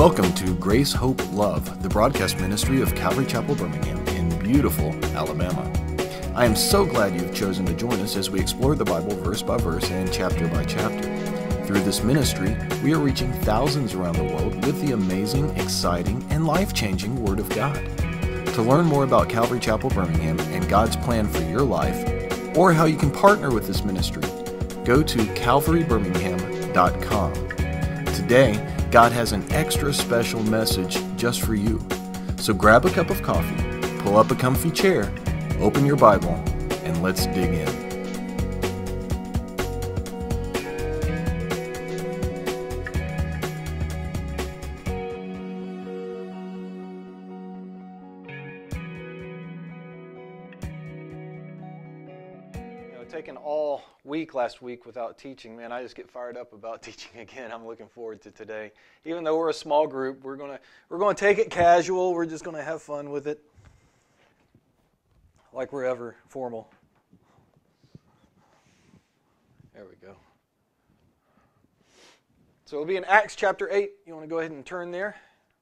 Welcome to Grace, Hope, Love, the broadcast ministry of Calvary Chapel, Birmingham in beautiful Alabama. I am so glad you've chosen to join us as we explore the Bible verse by verse and chapter by chapter. Through this ministry, we are reaching thousands around the world with the amazing, exciting, and life-changing Word of God. To learn more about Calvary Chapel, Birmingham and God's plan for your life, or how you can partner with this ministry, go to calvarybirmingham.com. Today, God has an extra special message just for you. So grab a cup of coffee, pull up a comfy chair, open your Bible, and let's dig in. Taking all week last week without teaching, man, I just get fired up about teaching again. I'm looking forward to today. Even though we're a small group, we're gonna take it casual. We're just gonna have fun with it, like we're ever formal. There we go. So it'll be in Acts chapter 8. You want to go ahead and turn there.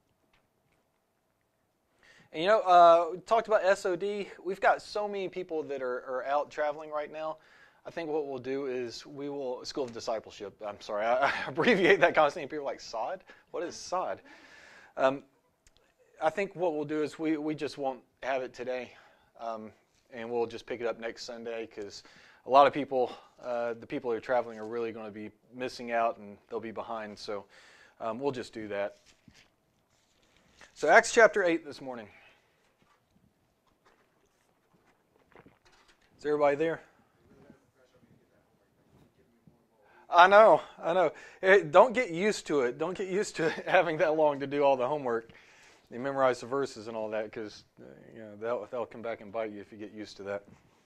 And we talked about SOD. We've got so many people that are out traveling right now. I think what we'll do is School of Discipleship. I'm sorry, I abbreviate that constantly. People are like, SOD? What is SOD? I think what we'll do is we just won't have it today. And we'll just pick it up next Sunday because a lot of people, the people that are traveling are really going to be missing out and they'll be behind. So we'll just do that. So Acts chapter 8 this morning. Is everybody there? I know. Don't get used to it. Don't get used to having that long to do all the homework. You memorize the verses and all that because that'll come back and bite you if you get used to that.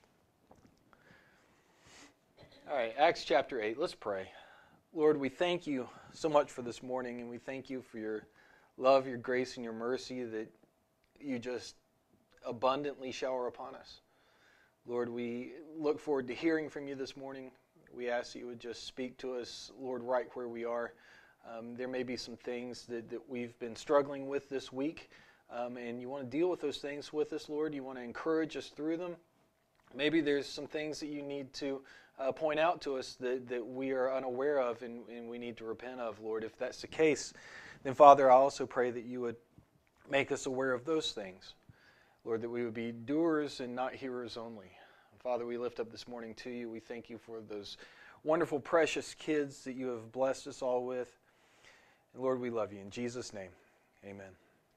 All right, Acts chapter 8. Let's pray. Lord, we thank you so much for this morning, and we thank you for your love, your grace, and your mercy that you just abundantly shower upon us. Lord, we look forward to hearing from you this morning. We ask that you would just speak to us, Lord, right where we are. There may be some things that we've been struggling with this week, and you want to deal with those things with us, Lord. You want to encourage us through them. Maybe there's some things that you need to point out to us that we are unaware of and we need to repent of, Lord. If that's the case, then, Father, I also pray that you would make us aware of those things. Lord, that we would be doers and not hearers only. Father, we lift up this morning to you. We thank you for those wonderful, precious kids that you have blessed us all with. And Lord, we love you. In Jesus' name, amen.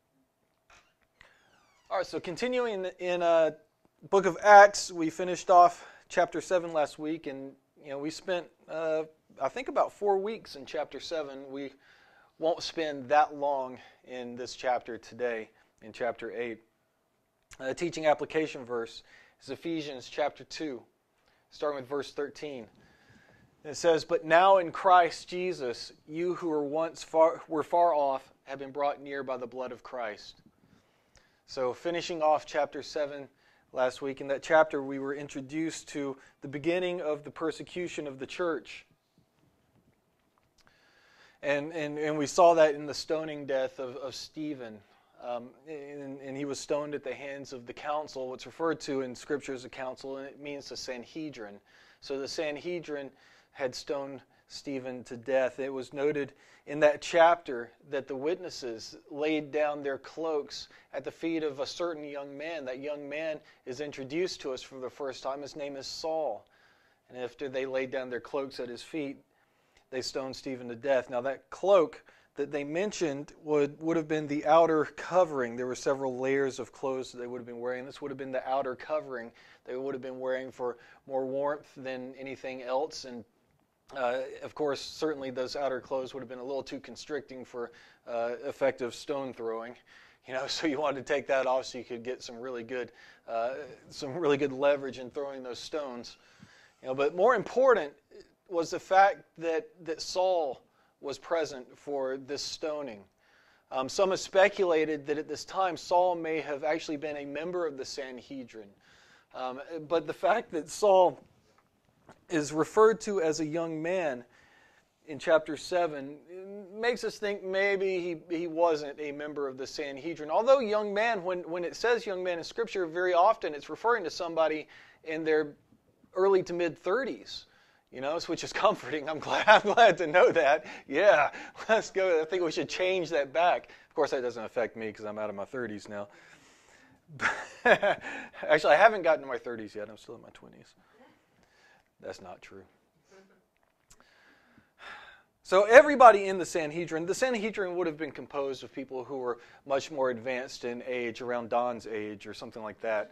All right, so continuing in book of Acts, we finished off chapter 7 last week, and we spent, I think, about 4 weeks in chapter 7. We won't spend that long in this chapter today, in chapter 8. The teaching application verse is Ephesians chapter 2, starting with verse 13. It says, "But now in Christ Jesus, you who were once far off have been brought near by the blood of Christ." So finishing off chapter 7 last week, in that chapter we were introduced to the beginning of the persecution of the church. And we saw that in the stoning death of Stephen. And he was stoned at the hands of the council. What's referred to in Scripture as a council, and it means the Sanhedrin. So the Sanhedrin had stoned Stephen to death. It was noted in that chapter that the witnesses laid down their cloaks at the feet of a certain young man. That young man is introduced to us for the first time. His name is Saul. And after they laid down their cloaks at his feet, they stoned Stephen to death. Now that cloak that they mentioned would have been the outer covering. There were several layers of clothes that they would have been wearing. This would have been the outer covering they would have been wearing for more warmth than anything else. And of course, certainly those outer clothes would have been a little too constricting for effective stone throwing. So you wanted to take that off so you could get some really good leverage in throwing those stones. But more important was the fact that Saul was present for this stoning. Some have speculated that at this time Saul may have actually been a member of the Sanhedrin. But the fact that Saul is referred to as a young man in chapter 7 makes us think maybe he wasn't a member of the Sanhedrin. Although young man, when it says young man in Scripture, very often it's referring to somebody in their early to mid-30s. Which is comforting. I'm glad to know that. Yeah, let's go. I think we should change that back. Of course, that doesn't affect me because I'm out of my 30s now. Actually, I haven't gotten to my 30s yet. I'm still in my 20s. That's not true. So everybody in the Sanhedrin would have been composed of people who were much more advanced in age, around Don's age or something like that.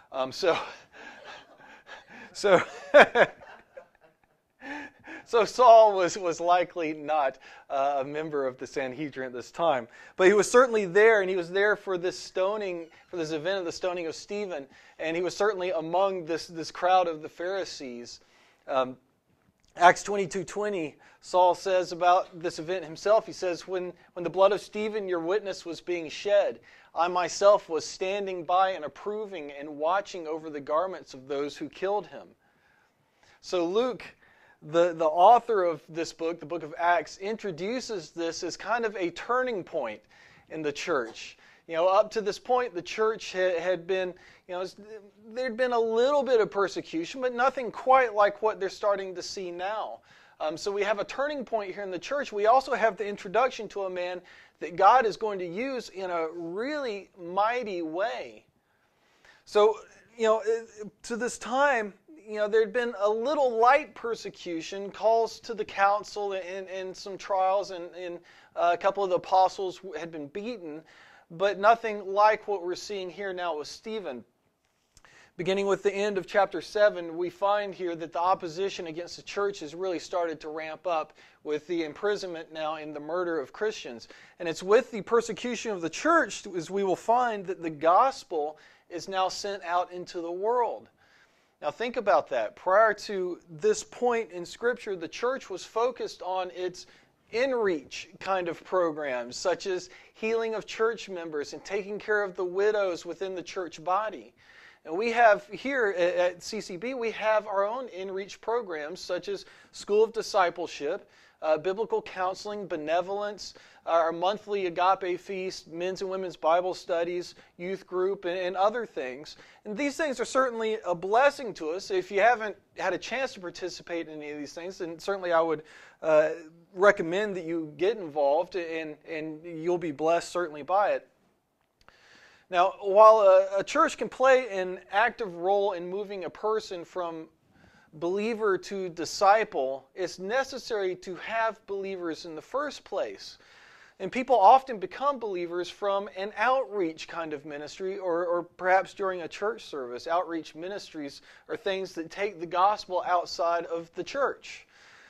So Saul was likely not a member of the Sanhedrin at this time. But he was certainly there, and he was there for this stoning, for this event of the stoning of Stephen. And he was certainly among this crowd of the Pharisees. Acts 22:20, Saul says about this event himself, he says, when the blood of Stephen, your witness, was being shed, I myself was standing by and approving and watching over the garments of those who killed him. So Luke, the author of this book, the book of Acts, introduces this as kind of a turning point in the church. Up to this point, the church had been, there'd been a little bit of persecution, but nothing quite like what they're starting to see now. So we have a turning point here in the church. We also have the introduction to a man that God is going to use in a really mighty way. So, to this time, there'd been a little light persecution, calls to the council and some trials, and a couple of the apostles had been beaten, but nothing like what we're seeing here now with Stephen. Beginning with the end of chapter 7, we find here that the opposition against the church has really started to ramp up with the imprisonment now and the murder of Christians. And it's with the persecution of the church, as we will find, that the gospel is now sent out into the world. Now think about that. Prior to this point in Scripture, the church was focused on its in-reach kind of programs, such as healing of church members and taking care of the widows within the church body. And we have here at CCB, we have our own in-reach programs, such as School of Discipleship, biblical counseling, benevolence, our monthly Agape Feast, men's and women's Bible studies, youth group, and other things. And these things are certainly a blessing to us. If you haven't had a chance to participate in any of these things, then certainly I would recommend that you get involved, and you'll be blessed certainly by it. Now, while a church can play an active role in moving a person from believer to disciple, it's necessary to have believers in the first place. And people often become believers from an outreach kind of ministry, or perhaps during a church service. Outreach ministries are things that take the gospel outside of the church.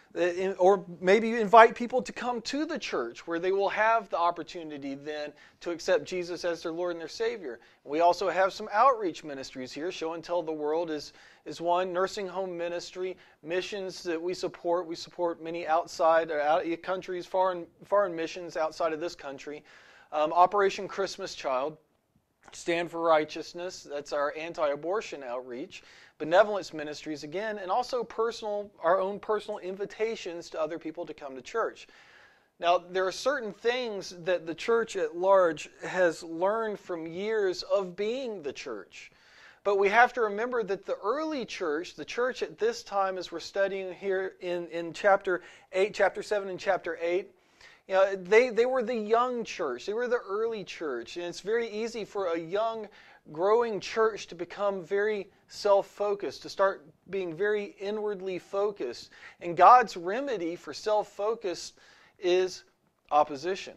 Or maybe you invite people to come to the church where they will have the opportunity then to accept Jesus as their Lord and their Savior. We also have some outreach ministries here. Show and Tell the World is one. Nursing home ministry, missions that we support. We support many outside countries, foreign missions outside of this country. Operation Christmas Child, Stand for Righteousness, that's our anti-abortion outreach. Benevolence ministries again, and also our own personal invitations to other people to come to church. Now, there are certain things that the church at large has learned from years of being the church. But we have to remember that the early church, the church at this time, as we're studying here in chapter 8, chapter 7 and chapter 8, they were the young church. They were the early church. And it's very easy for a young, growing church to become very self-focused, to start being very inwardly focused. And God's remedy for self-focus is opposition.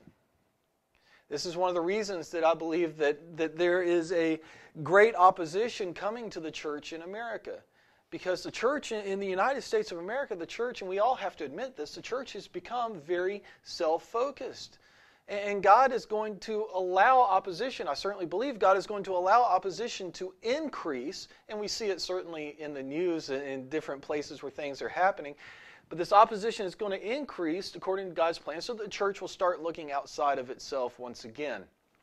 This is one of the reasons that I believe that there is a great opposition coming to the church in America. Because the church in the United States of America, the church, and we all have to admit this, the church has become very self-focused. And God is going to allow opposition. I certainly believe God is going to allow opposition to increase, and we see it certainly in the news and in different places where things are happening. But this opposition is going to increase according to God's plan, so the church will start looking outside of itself once again.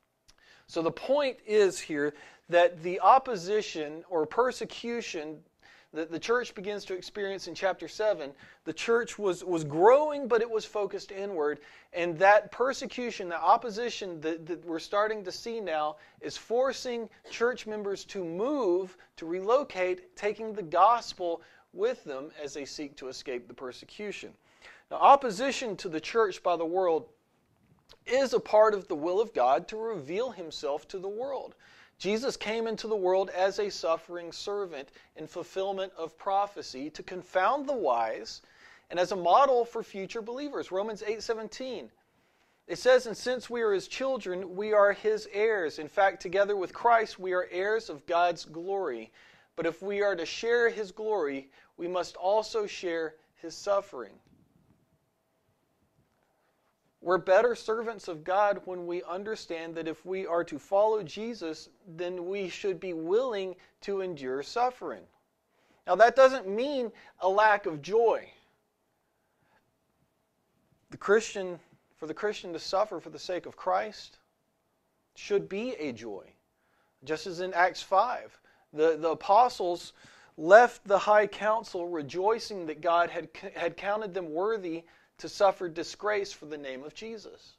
So the point is here that the opposition or persecution, that the church begins to experience in chapter 7, the church was growing, but it was focused inward. And that persecution, the opposition that we're starting to see now is forcing church members to move, to relocate, taking the gospel with them as they seek to escape the persecution. Now, opposition to the church by the world is a part of the will of God to reveal himself to the world. Jesus came into the world as a suffering servant in fulfillment of prophecy to confound the wise and as a model for future believers. Romans 8:17. It says, "And since we are his children, we are his heirs. In fact, together with Christ, we are heirs of God's glory. But if we are to share his glory, we must also share his suffering." We're better servants of God when we understand that if we are to follow Jesus, then we should be willing to endure suffering. Now, that doesn't mean a lack of joy. For the Christian to suffer for the sake of Christ should be a joy. Just as in Acts 5, the apostles left the high council rejoicing that God had counted them worthy to suffer disgrace for the name of Jesus.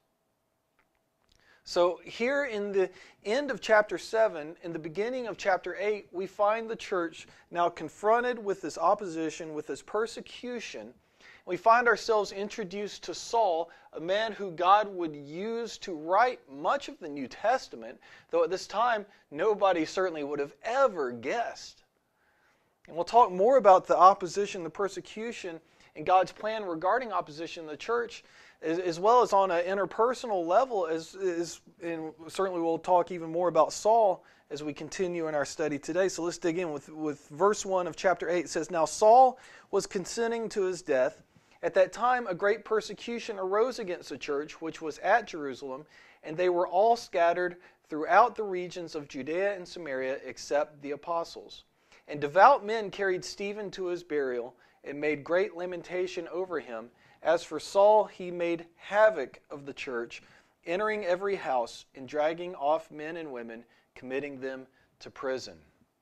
So here in the end of chapter 7, in the beginning of chapter 8, we find the church now confronted with this opposition, with this persecution. We find ourselves introduced to Saul, a man who God would use to write much of the New Testament, though at this time nobody certainly would have ever guessed. And we'll talk more about the opposition, the persecution, and God's plan regarding opposition in the church, as well as on an interpersonal level, and certainly we'll talk even more about Saul as we continue in our study today. So let's dig in with verse 1 of chapter 8. It says, "Now Saul was consenting to his death. At that time a great persecution arose against the church, which was at Jerusalem, and they were all scattered throughout the regions of Judea and Samaria, except the apostles. And devout men carried Stephen to his burial, and made great lamentation over him. As for Saul, he made havoc of the church, entering every house and dragging off men and women, committing them to prison."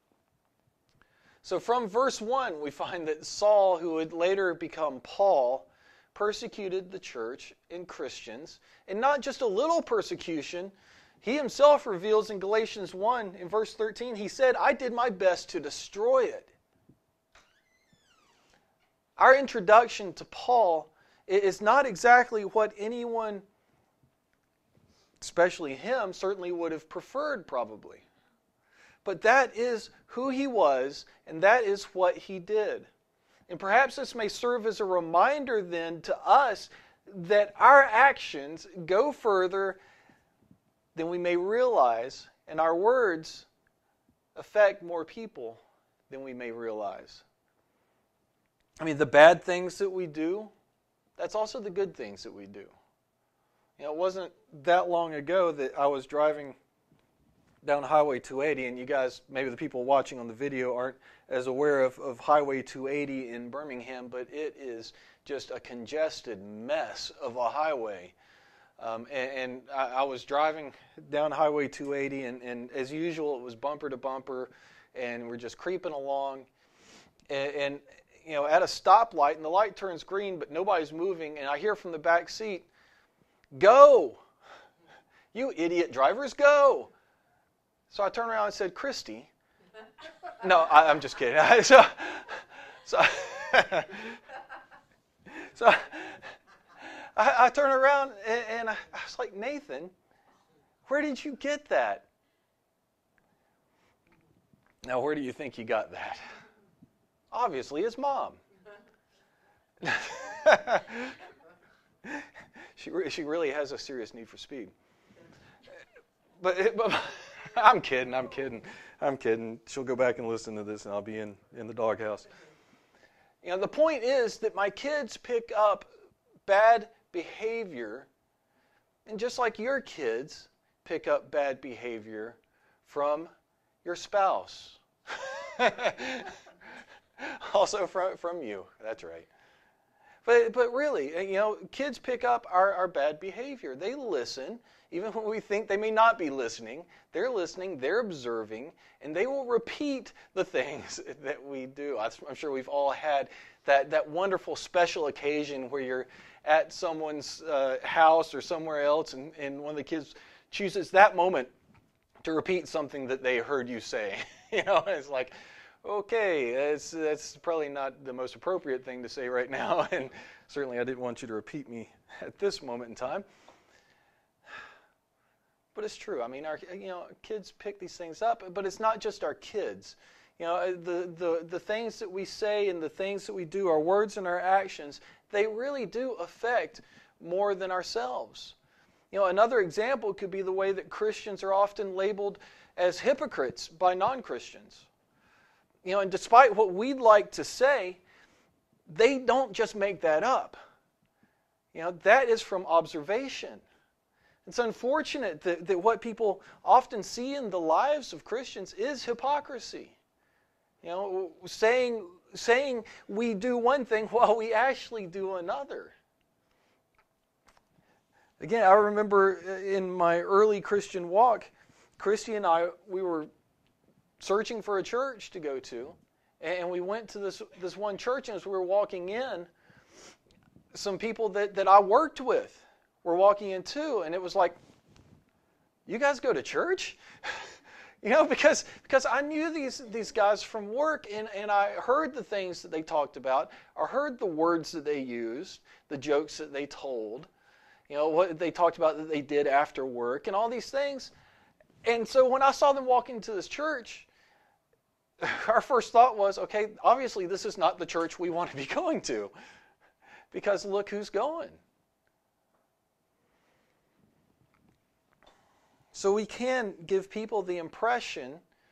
So from verse 1, we find that Saul, who would later become Paul, persecuted the church and Christians. And not just a little persecution. He himself reveals in Galatians 1, in verse 13, he said, "I did my best to destroy it." Our introduction to Paul is not exactly what anyone, especially him, certainly would have preferred probably. But that is who he was, and that is what he did. And perhaps this may serve as a reminder then to us that our actions go further than we may realize, and our words affect more people than we may realize. I mean, the bad things that we do, that's also the good things that we do. You know, it wasn't that long ago that I was driving down Highway 280, and you guys, maybe the people watching on the video aren't as aware of Highway 280 in Birmingham, but it is just a congested mess of a highway. And I was driving down Highway 280, and as usual, it was bumper to bumper, and we're just creeping along. And you know, at a stoplight, and the light turns green, but nobody's moving, and I hear from the back seat, "Go! You idiot drivers, go!" So I turned around and said, "Christy." No, I'm just kidding. So I turned around, and I was like, "Nathan, where did you get that?" Now, where do you think he got that? Obviously, his mom. She really has a serious need for speed. But I'm kidding. She'll go back and listen to this, and I'll be in the doghouse. You know, the point is that my kids pick up bad behavior, and just like your kids pick up bad behavior from your spouse. Also from you. That's right. But really, kids pick up our bad behavior. They listen, even when we think they may not be listening. They're listening, they're observing, and they will repeat the things that we do. I'm sure we've all had that wonderful special occasion where you're at someone's house or somewhere else, and one of the kids chooses that moment to repeat something that they heard you say. It's like, okay, that's probably not the most appropriate thing to say right now, and certainly I didn't want you to repeat me at this moment in time. But it's true. I mean, our kids pick these things up, but it's not just our kids. The things that we say and the things that we do, our words and our actions, they really do affect more than ourselves. Another example could be the way that Christians are often labeled as hypocrites by non-Christians. And despite what we'd like to say, they don't just make that up. That is from observation. It's unfortunate that what people often see in the lives of Christians is hypocrisy. Saying we do one thing while we actually do another. Again, I remember in my early Christian walk, Christy and I, we were searching for a church to go to, and we went to this one church, and as we were walking in, some people that I worked with were walking in too, and it was like, you guys go to church? Because I knew these guys from work, and I heard the things that they talked about. I heard the words that they used, the jokes that they told, what they talked about that they did after work, and all these things. And so when I saw them walk into this church, our first thought was, okay, obviously this is not the church we want to be going to, because look who's going. So we can give people the impression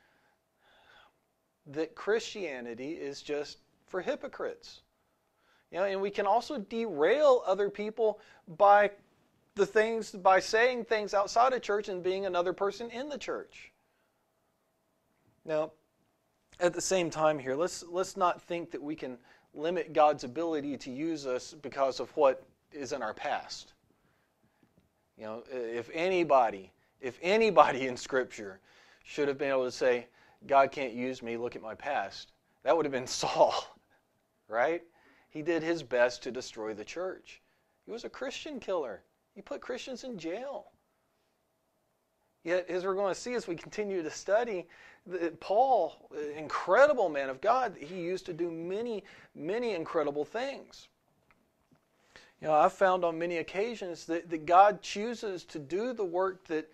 that Christianity is just for hypocrites. And we can also derail other people by saying things outside of church and being another person in the church. Now, at the same time here, let's not think that we can limit God's ability to use us because of what is in our past. If anybody in Scripture should have been able to say, God can't use me, look at my past, that would have been Saul, right? He did his best to destroy the church. He was a Christian killer. He put Christians in jail. Yet, as we're going to see as we continue to study, Paul, incredible man of God, he used to do many, many incredible things. I've found on many occasions that God chooses to do the work that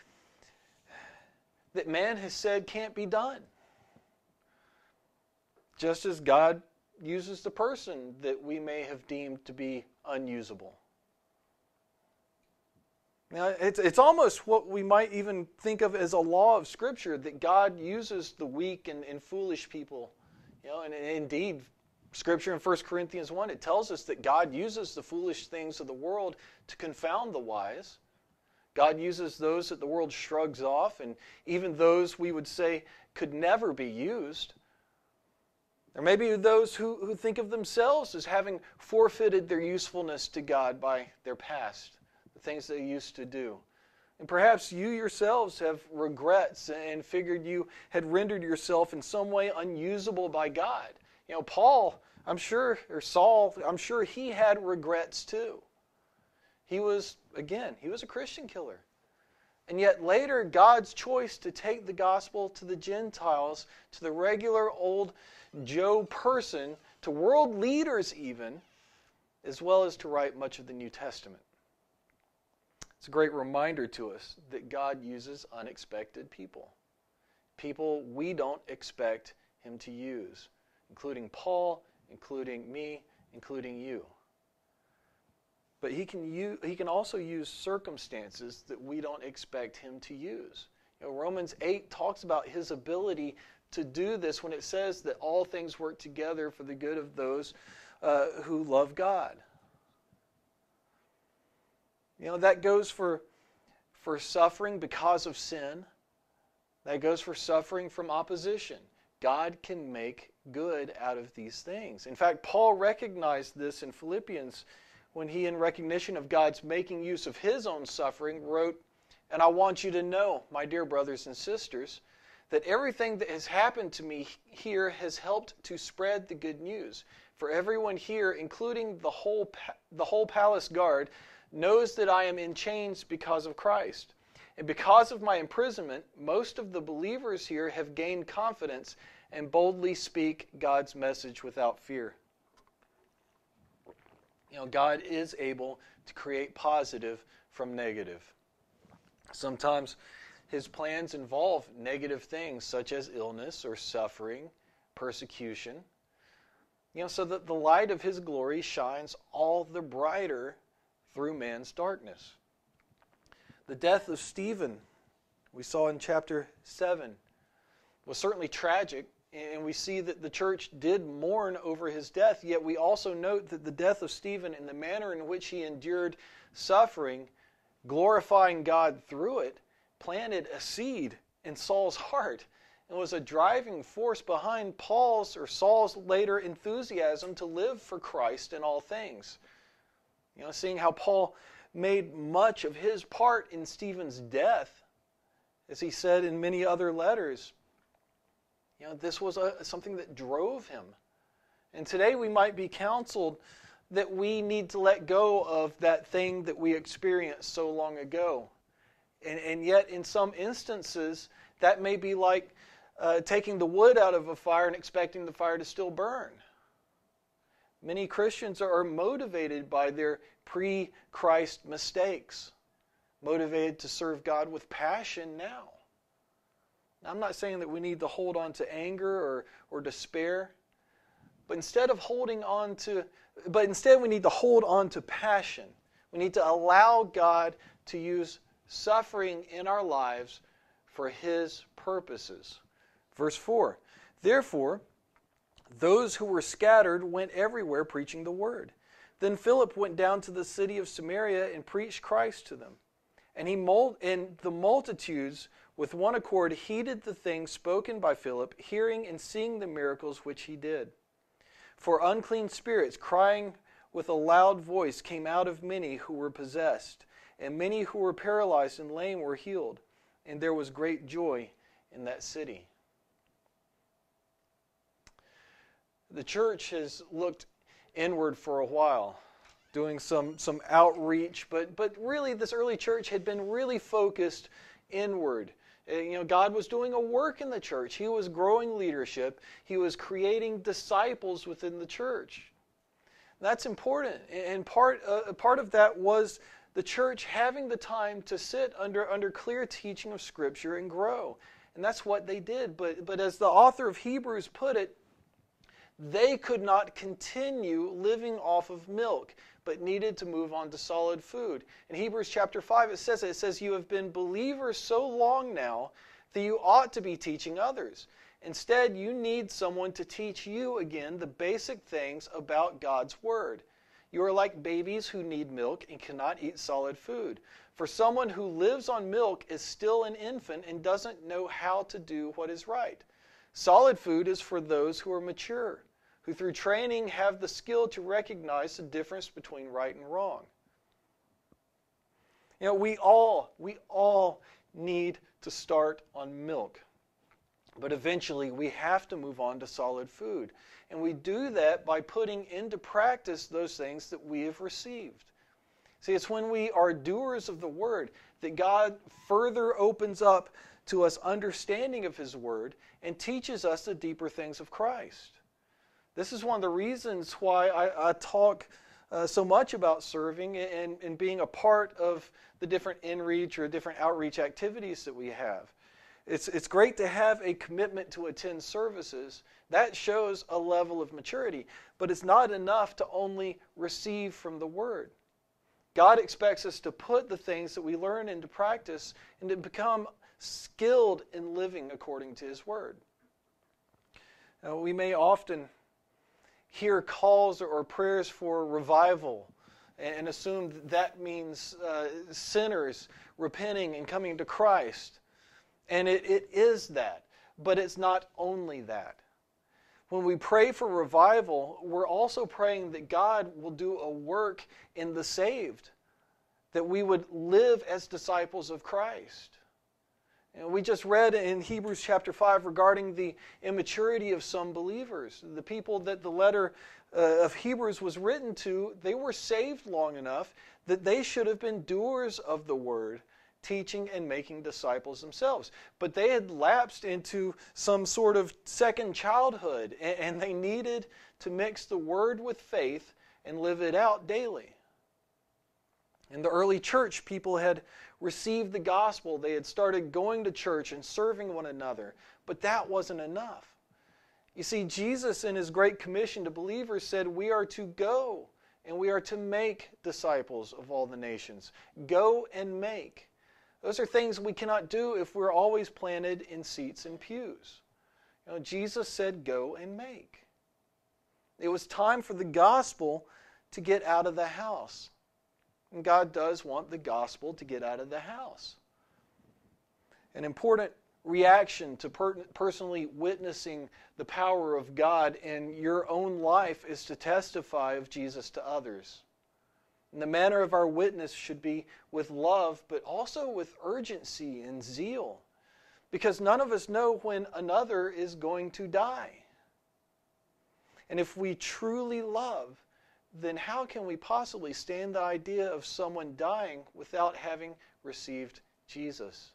man has said can't be done. Just as God uses the person that we may have deemed to be unusable. Now, it's almost what we might even think of as a law of Scripture, that God uses the weak and foolish people. And indeed, Scripture in 1 Corinthians 1, it tells us that God uses the foolish things of the world to confound the wise. God uses those that the world shrugs off, and even those we would say could never be used. Or maybe those who think of themselves as having forfeited their usefulness to God by their past, the things they used to do. And perhaps you yourselves have regrets and figured you had rendered yourself in some way unusable by God. Paul, Saul, I'm sure he had regrets too. He was a Christian killer. And yet later, God's choice to take the gospel to the Gentiles, to the regular old Joe person, to world leaders even, as well as to write much of the New Testament. It's a great reminder to us that God uses unexpected people. People we don't expect Him to use, including Paul, including me, including you. But He can also use circumstances that we don't expect Him to use. Romans 8 talks about His ability to do this when it says that all things work together for the good of those who love God. That goes for suffering because of sin. That goes for suffering from opposition. God can make good out of these things. In fact, Paul recognized this in Philippians when he, in recognition of God's making use of his own suffering, wrote, "And I want you to know, my dear brothers and sisters, that everything that has happened to me here has helped to spread the good news. For everyone here, including the whole palace guard, knows that I am in chains because of Christ. And because of my imprisonment, most of the believers here have gained confidence and boldly speak God's message without fear." God is able to create positive from negative. Sometimes his plans involve negative things such as illness or suffering, persecution, so that the light of his glory shines all the brighter through man's darkness. The death of Stephen, we saw in chapter 7, was certainly tragic, and we see that the church did mourn over his death, yet we also note that the death of Stephen and the manner in which he endured suffering, glorifying God through it, planted a seed in Saul's heart and was a driving force behind Saul's later enthusiasm to live for Christ in all things. Seeing how Paul made much of his part in Stephen's death, as he said in many other letters, this was something that drove him. And today we might be counseled that we need to let go of that thing that we experienced so long ago. And yet, in some instances, that may be like taking the wood out of a fire and expecting the fire to still burn. Many Christians are motivated by their pre-Christ mistakes, motivated to serve God with passion now. Now, I'm not saying that we need to hold on to anger or despair, but instead we need to hold on to passion. We need to allow God to use suffering in our lives for his purposes. Verse 4, "Therefore, those who were scattered went everywhere preaching the word. Then Philip went down to the city of Samaria and preached Christ to them. And the multitudes with one accord heeded the things spoken by Philip, hearing and seeing the miracles which he did. For unclean spirits, crying with a loud voice, came out of many who were possessed, and many who were paralyzed and lame were healed, and there was great joy in that city." The church has looked inward for a while, doing some outreach, but really this early church had been really focused inward. God was doing a work in the church. He was growing leadership. He was creating disciples within the church. That's important, and part of that was the church having the time to sit under clear teaching of Scripture and grow. And that's what they did. But as the author of Hebrews put it, they could not continue living off of milk, but needed to move on to solid food. In Hebrews chapter 5, it says, "You have been believers so long now that you ought to be teaching others. Instead, you need someone to teach you again the basic things about God's Word. You are like babies who need milk and cannot eat solid food. For someone who lives on milk is still an infant and doesn't know how to do what is right. Solid food is for those who are mature, who through training have the skill to recognize the difference between right and wrong." We all need to start on milk. But eventually we have to move on to solid food. And we do that by putting into practice those things that we have received. See, it's when we are doers of the Word that God further opens up to us understanding of His Word and teaches us the deeper things of Christ. This is one of the reasons why I talk so much about serving and being a part of the different in-reach or different outreach activities that we have. It's great to have a commitment to attend services. That shows a level of maturity. But it's not enough to only receive from the Word. God expects us to put the things that we learn into practice and to become skilled in living according to His Word. Now, we may often hear calls or prayers for revival and assume that means sinners repenting and coming to Christ. And it is that, but it's not only that. When we pray for revival, we're also praying that God will do a work in the saved, that we would live as disciples of Christ. And we just read in Hebrews chapter 5 regarding the immaturity of some believers. The people that the letter of Hebrews was written to, they were saved long enough that they should have been doers of the word, teaching and making disciples themselves. But they had lapsed into some sort of second childhood, and they needed to mix the word with faith and live it out daily. In the early church, people had received the gospel. They had started going to church and serving one another. But that wasn't enough. You see, Jesus in His Great Commission to believers said we are to go and we are to make disciples of all the nations. Go and make. Those are things we cannot do if we're always planted in seats and pews. You know, Jesus said, go and make. It was time for the gospel to get out of the house. And God does want the gospel to get out of the house. An important reaction to personally witnessing the power of God in your own life is to testify of Jesus to others. And the manner of our witness should be with love, but also with urgency and zeal. Because none of us know when another is going to die. And if we truly love, then how can we possibly stand the idea of someone dying without having received Jesus?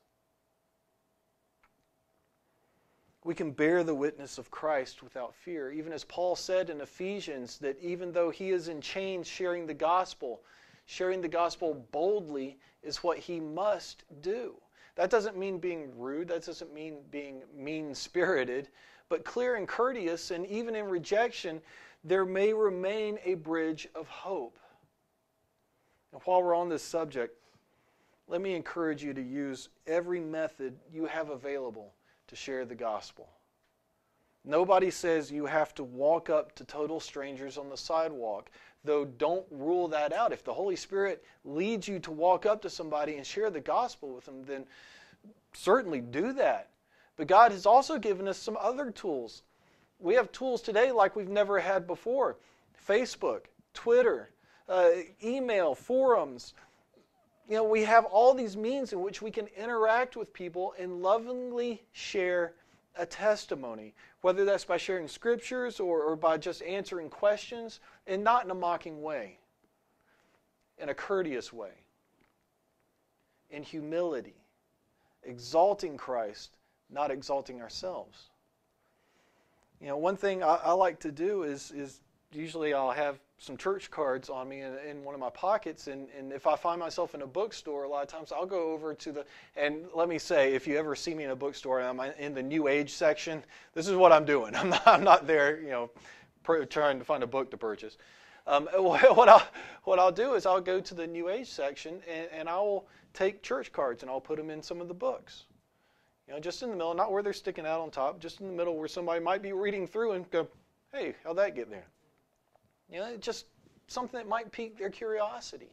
We can bear the witness of Christ without fear. Even as Paul said in Ephesians, that even though he is in chains sharing the gospel boldly is what he must do. That doesn't mean being rude. That doesn't mean being mean-spirited. But clear and courteous, and even in rejection, there may remain a bridge of hope. And while we're on this subject, let me encourage you to use every method you have available to share the gospel. Nobody says you have to walk up to total strangers on the sidewalk, though don't rule that out. If the Holy Spirit leads you to walk up to somebody and share the gospel with them, then certainly do that. But God has also given us some other tools. We have tools today like we've never had before. Facebook, Twitter, email, forums. You know, we have all these means in which we can interact with people and lovingly share a testimony, whether that's by sharing scriptures or by just answering questions, and not in a mocking way, in a courteous way, in humility, exalting Christ, not exalting ourselves. You know, one thing I like to do is usually I'll have some church cards on me in one of my pockets, and if I find myself in a bookstore, a lot of times I'll go over to the, and let me say, if you ever see me in a bookstore and I'm in the New Age section, this is what I'm doing. I'm not there, you know, trying to find a book to purchase. What I'll do is I'll go to the New Age section and I will take church cards and I'll put them in some of the books. You know, just in the middle, not where they're sticking out on top, just in the middle where somebody might be reading through and go, hey, how'd that get there? You know, just something that might pique their curiosity.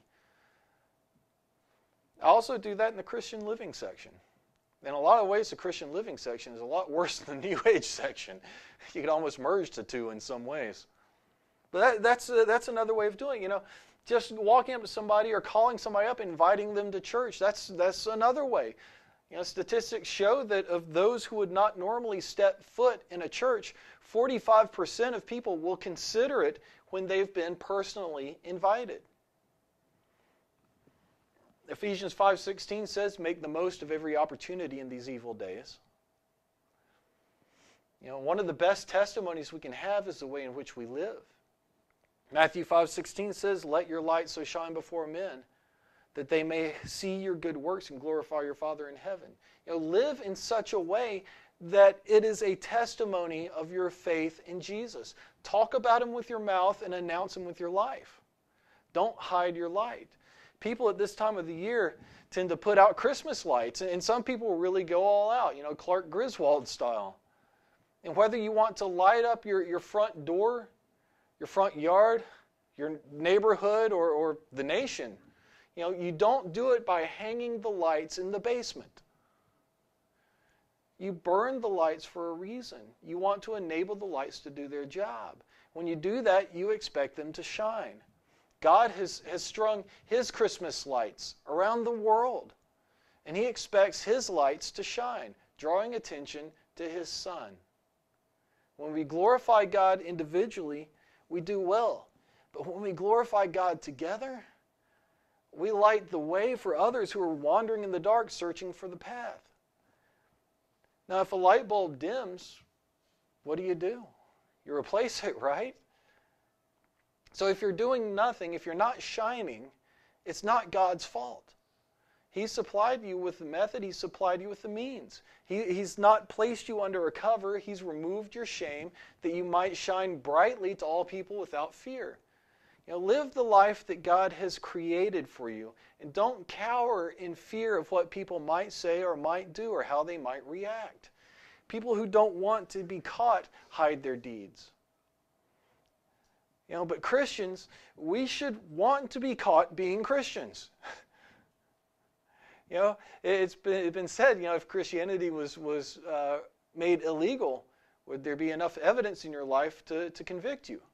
I also do that in the Christian Living section. In a lot of ways, the Christian Living section is a lot worse than the New Age section. You could almost merge the two in some ways. But that's another way of doing it. You know, just walking up to somebody or calling somebody up, inviting them to church. That's another way. You know, statistics show that of those who would not normally step foot in a church, 45% of people will consider it when they've been personally invited. Ephesians 5:16 says, make the most of every opportunity in these evil days. You know, one of the best testimonies we can have is the way in which we live. Matthew 5:16 says, let your light so shine before men that they may see your good works and glorify your Father in heaven. You know, live in such a way that it is a testimony of your faith in Jesus. Talk about Him with your mouth and announce Him with your life. Don't hide your light. People at this time of the year tend to put out Christmas lights, and some people really go all out, you know, Clark Griswold style. And whether you want to light up your front door, your front yard, your neighborhood, or the nation, you don't do it by hanging the lights in the basement. You burn the lights for a reason. You want to enable the lights to do their job. When you do that, you expect them to shine. God has strung His Christmas lights around the world, and He expects His lights to shine, drawing attention to His Son. When we glorify God individually, we do well. But when we glorify God together, we light the way for others who are wandering in the dark, searching for the path. Now, if a light bulb dims, what do? You replace it, right? So if you're doing nothing, if you're not shining, it's not God's fault. He supplied you with the method. He supplied you with the means. He's not placed you under a cover. He's removed your shame that you might shine brightly to all people without fear. Live the life that God has created for you, and don't cower in fear of what people might say or might do or how they might react. People who don't want to be caught hide their deeds. But Christians, we should want to be caught being Christians. It's been said, if Christianity was made illegal, would there be enough evidence in your life to convict you?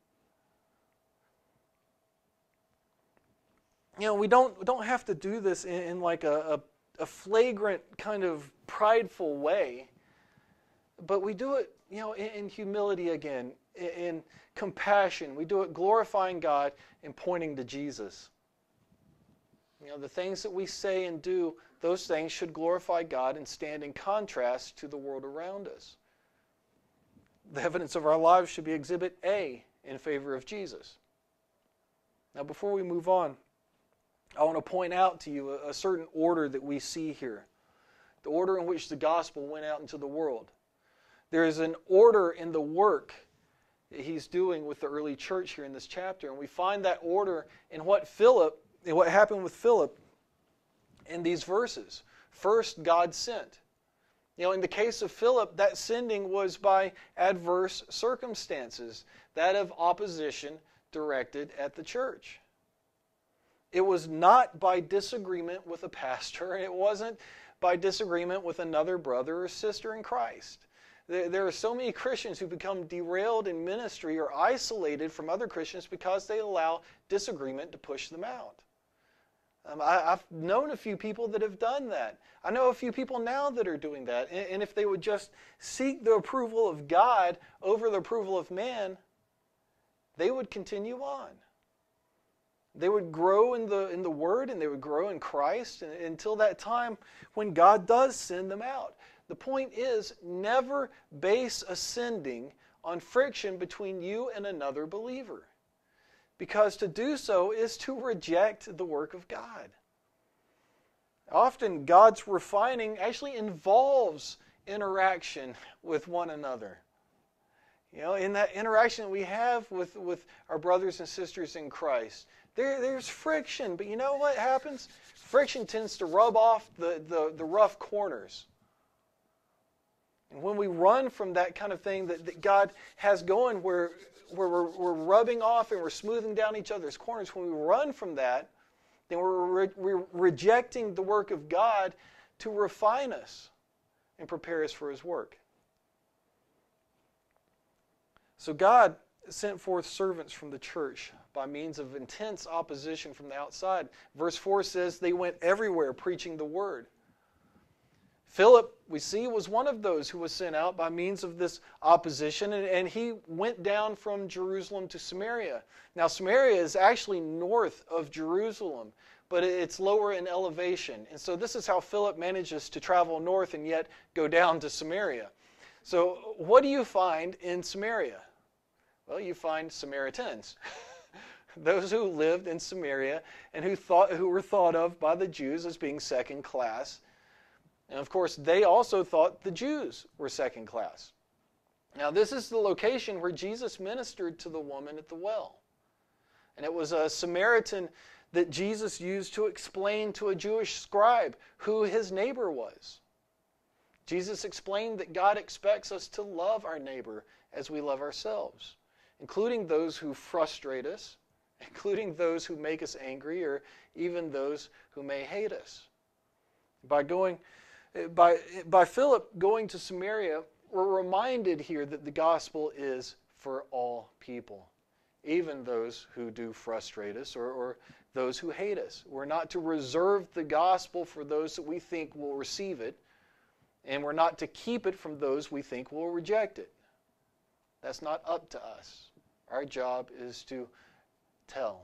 We don't have to do this in like a flagrant kind of prideful way, but we do it, in humility again, in compassion. We do it glorifying God and pointing to Jesus. The things that we say and do, those things should glorify God and stand in contrast to the world around us. The evidence of our lives should be exhibit A in favor of Jesus. Now, before we move on, I want to point out to you a certain order that we see here. The order in which the gospel went out into the world. There is an order in the work that He's doing with the early church here in this chapter. And we find that order in what happened with Philip in these verses. First, God sent. In the case of Philip, that sending was by adverse circumstances, that of opposition directed at the church. It was not by disagreement with a pastor. It wasn't by disagreement with another brother or sister in Christ. There are so many Christians who become derailed in ministry or isolated from other Christians because they allow disagreement to push them out. I've known a few people that have done that. I know a few people now that are doing that. And if they would just seek the approval of God over the approval of man, they would continue on. They would grow in the Word, and they would grow in Christ until that time when God does send them out. The point is, never base a sending on friction between you and another believer. Because to do so is to reject the work of God. Often God's refining actually involves interaction with one another. In that interaction that we have with our brothers and sisters in Christ, there's friction, but you know what happens? Friction tends to rub off the rough corners. And when we run from that kind of thing that God has going where we're rubbing off and we're smoothing down each other's corners, when we run from that, then we're rejecting the work of God to refine us and prepare us for His work. So God sent forth servants from the church by means of intense opposition from the outside. Verse 4 says they went everywhere preaching the word. Philip, we see, was one of those who was sent out by means of this opposition, and he went down from Jerusalem to Samaria. Now, Samaria is actually north of Jerusalem, but it's lower in elevation. And so this is how Philip manages to travel north and yet go down to Samaria. So what do you find in Samaria? Well, you find Samaritans. Those who lived in Samaria and who were thought of by the Jews as being second class. And of course, they also thought the Jews were second class. Now, this is the location where Jesus ministered to the woman at the well. And it was a Samaritan that Jesus used to explain to a Jewish scribe who his neighbor was. Jesus explained that God expects us to love our neighbor as we love ourselves, including those who frustrate us, including those who make us angry, or even those who may hate us. By going By Philip going to Samaria, we're reminded here that the gospel is for all people, even those who do frustrate us or those who hate us. We're not to reserve the gospel for those that we think will receive it, and we're not to keep it from those we think will reject it. That's not up to us. Our job is to tell.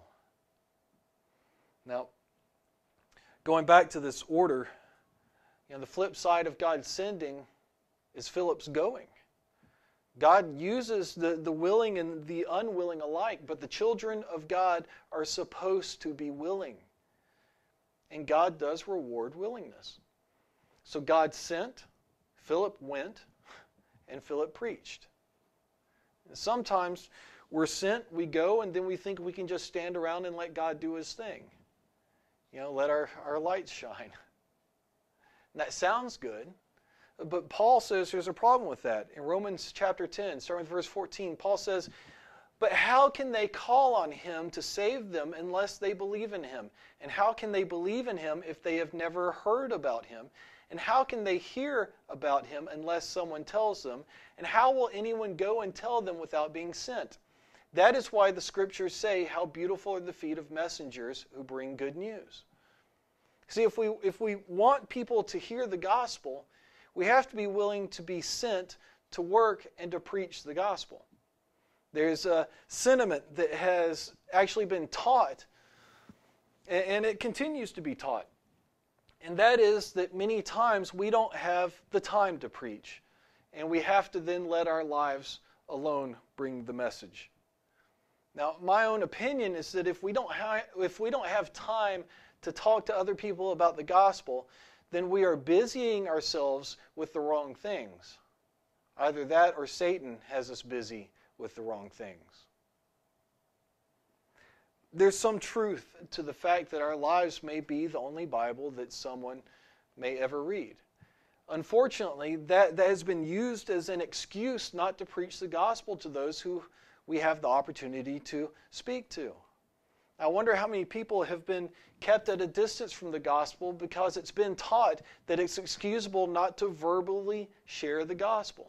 Now, going back to this order, the flip side of God sending is Philip's going. God uses the willing and the unwilling alike, but the children of God are supposed to be willing. And God does reward willingness. So God sent, Philip went, and Philip preached. And sometimes we're sent, we go, and then we think we can just stand around and let God do His thing. Let our lights shine. And that sounds good, but Paul says there's a problem with that. In Romans chapter 10, starting with verse 14, Paul says, "But how can they call on Him to save them unless they believe in Him? And how can they believe in Him if they have never heard about Him? And how can they hear about Him unless someone tells them? And how will anyone go and tell them without being sent? That is why the Scriptures say, how beautiful are the feet of messengers who bring good news." See, if we want people to hear the gospel, we have to be willing to be sent to work and to preach the gospel. There's a sentiment that has actually been taught, and it continues to be taught. And that is that many times we don't have the time to preach, and we have to then let our lives alone bring the message. Now, my own opinion is that if we don't have time to talk to other people about the gospel, then we are busying ourselves with the wrong things. Either that or Satan has us busy with the wrong things. There's some truth to the fact that our lives may be the only Bible that someone may ever read. Unfortunately, that has been used as an excuse not to preach the gospel to those who we have the opportunity to speak to. I wonder how many people have been kept at a distance from the gospel because it's been taught that it's excusable not to verbally share the gospel.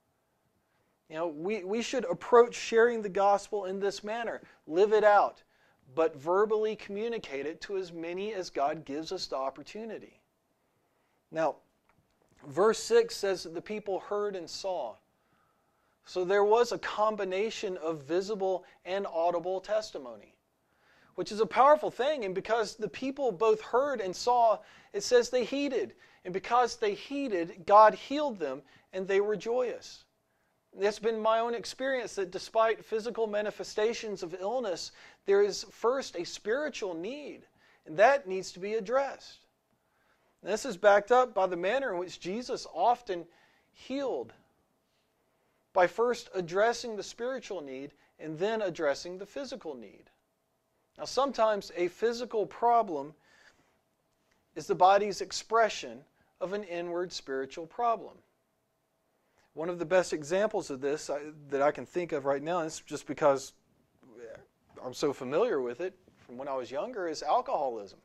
We should approach sharing the gospel in this manner. Live it out, but verbally communicate it to as many as God gives us the opportunity. Now, verse 6 says that the people heard and saw. So there was a combination of visible and audible testimony, which is a powerful thing. And because the people both heard and saw, it says they heeded. And because they heeded, God healed them, and they were joyous. It's been my own experience that despite physical manifestations of illness, there is first a spiritual need, and that needs to be addressed. And this is backed up by the manner in which Jesus often healed, by first addressing the spiritual need and then addressing the physical need. Now, sometimes a physical problem is the body's expression of an inward spiritual problem. One of the best examples of this that I can think of right now, and it's just because I'm so familiar with it from when I was younger, is alcoholism.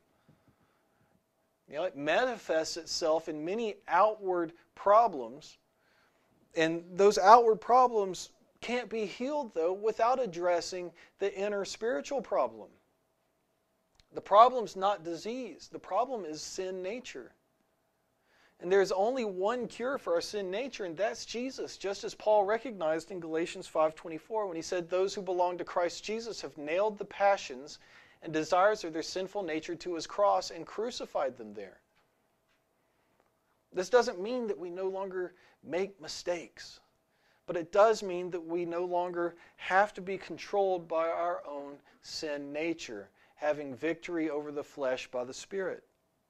It manifests itself in many outward problems, and those outward problems can't be healed, though, without addressing the inner spiritual problem. The problem's not disease. The problem is sin nature. And there's only one cure for our sin nature, and that's Jesus, just as Paul recognized in Galatians 5:24 when he said, "Those who belong to Christ Jesus have nailed the passions and desires of their sinful nature to His cross and crucified them there." This doesn't mean that we no longer make mistakes, but it does mean that we no longer have to be controlled by our own sin nature, having victory over the flesh by the Spirit.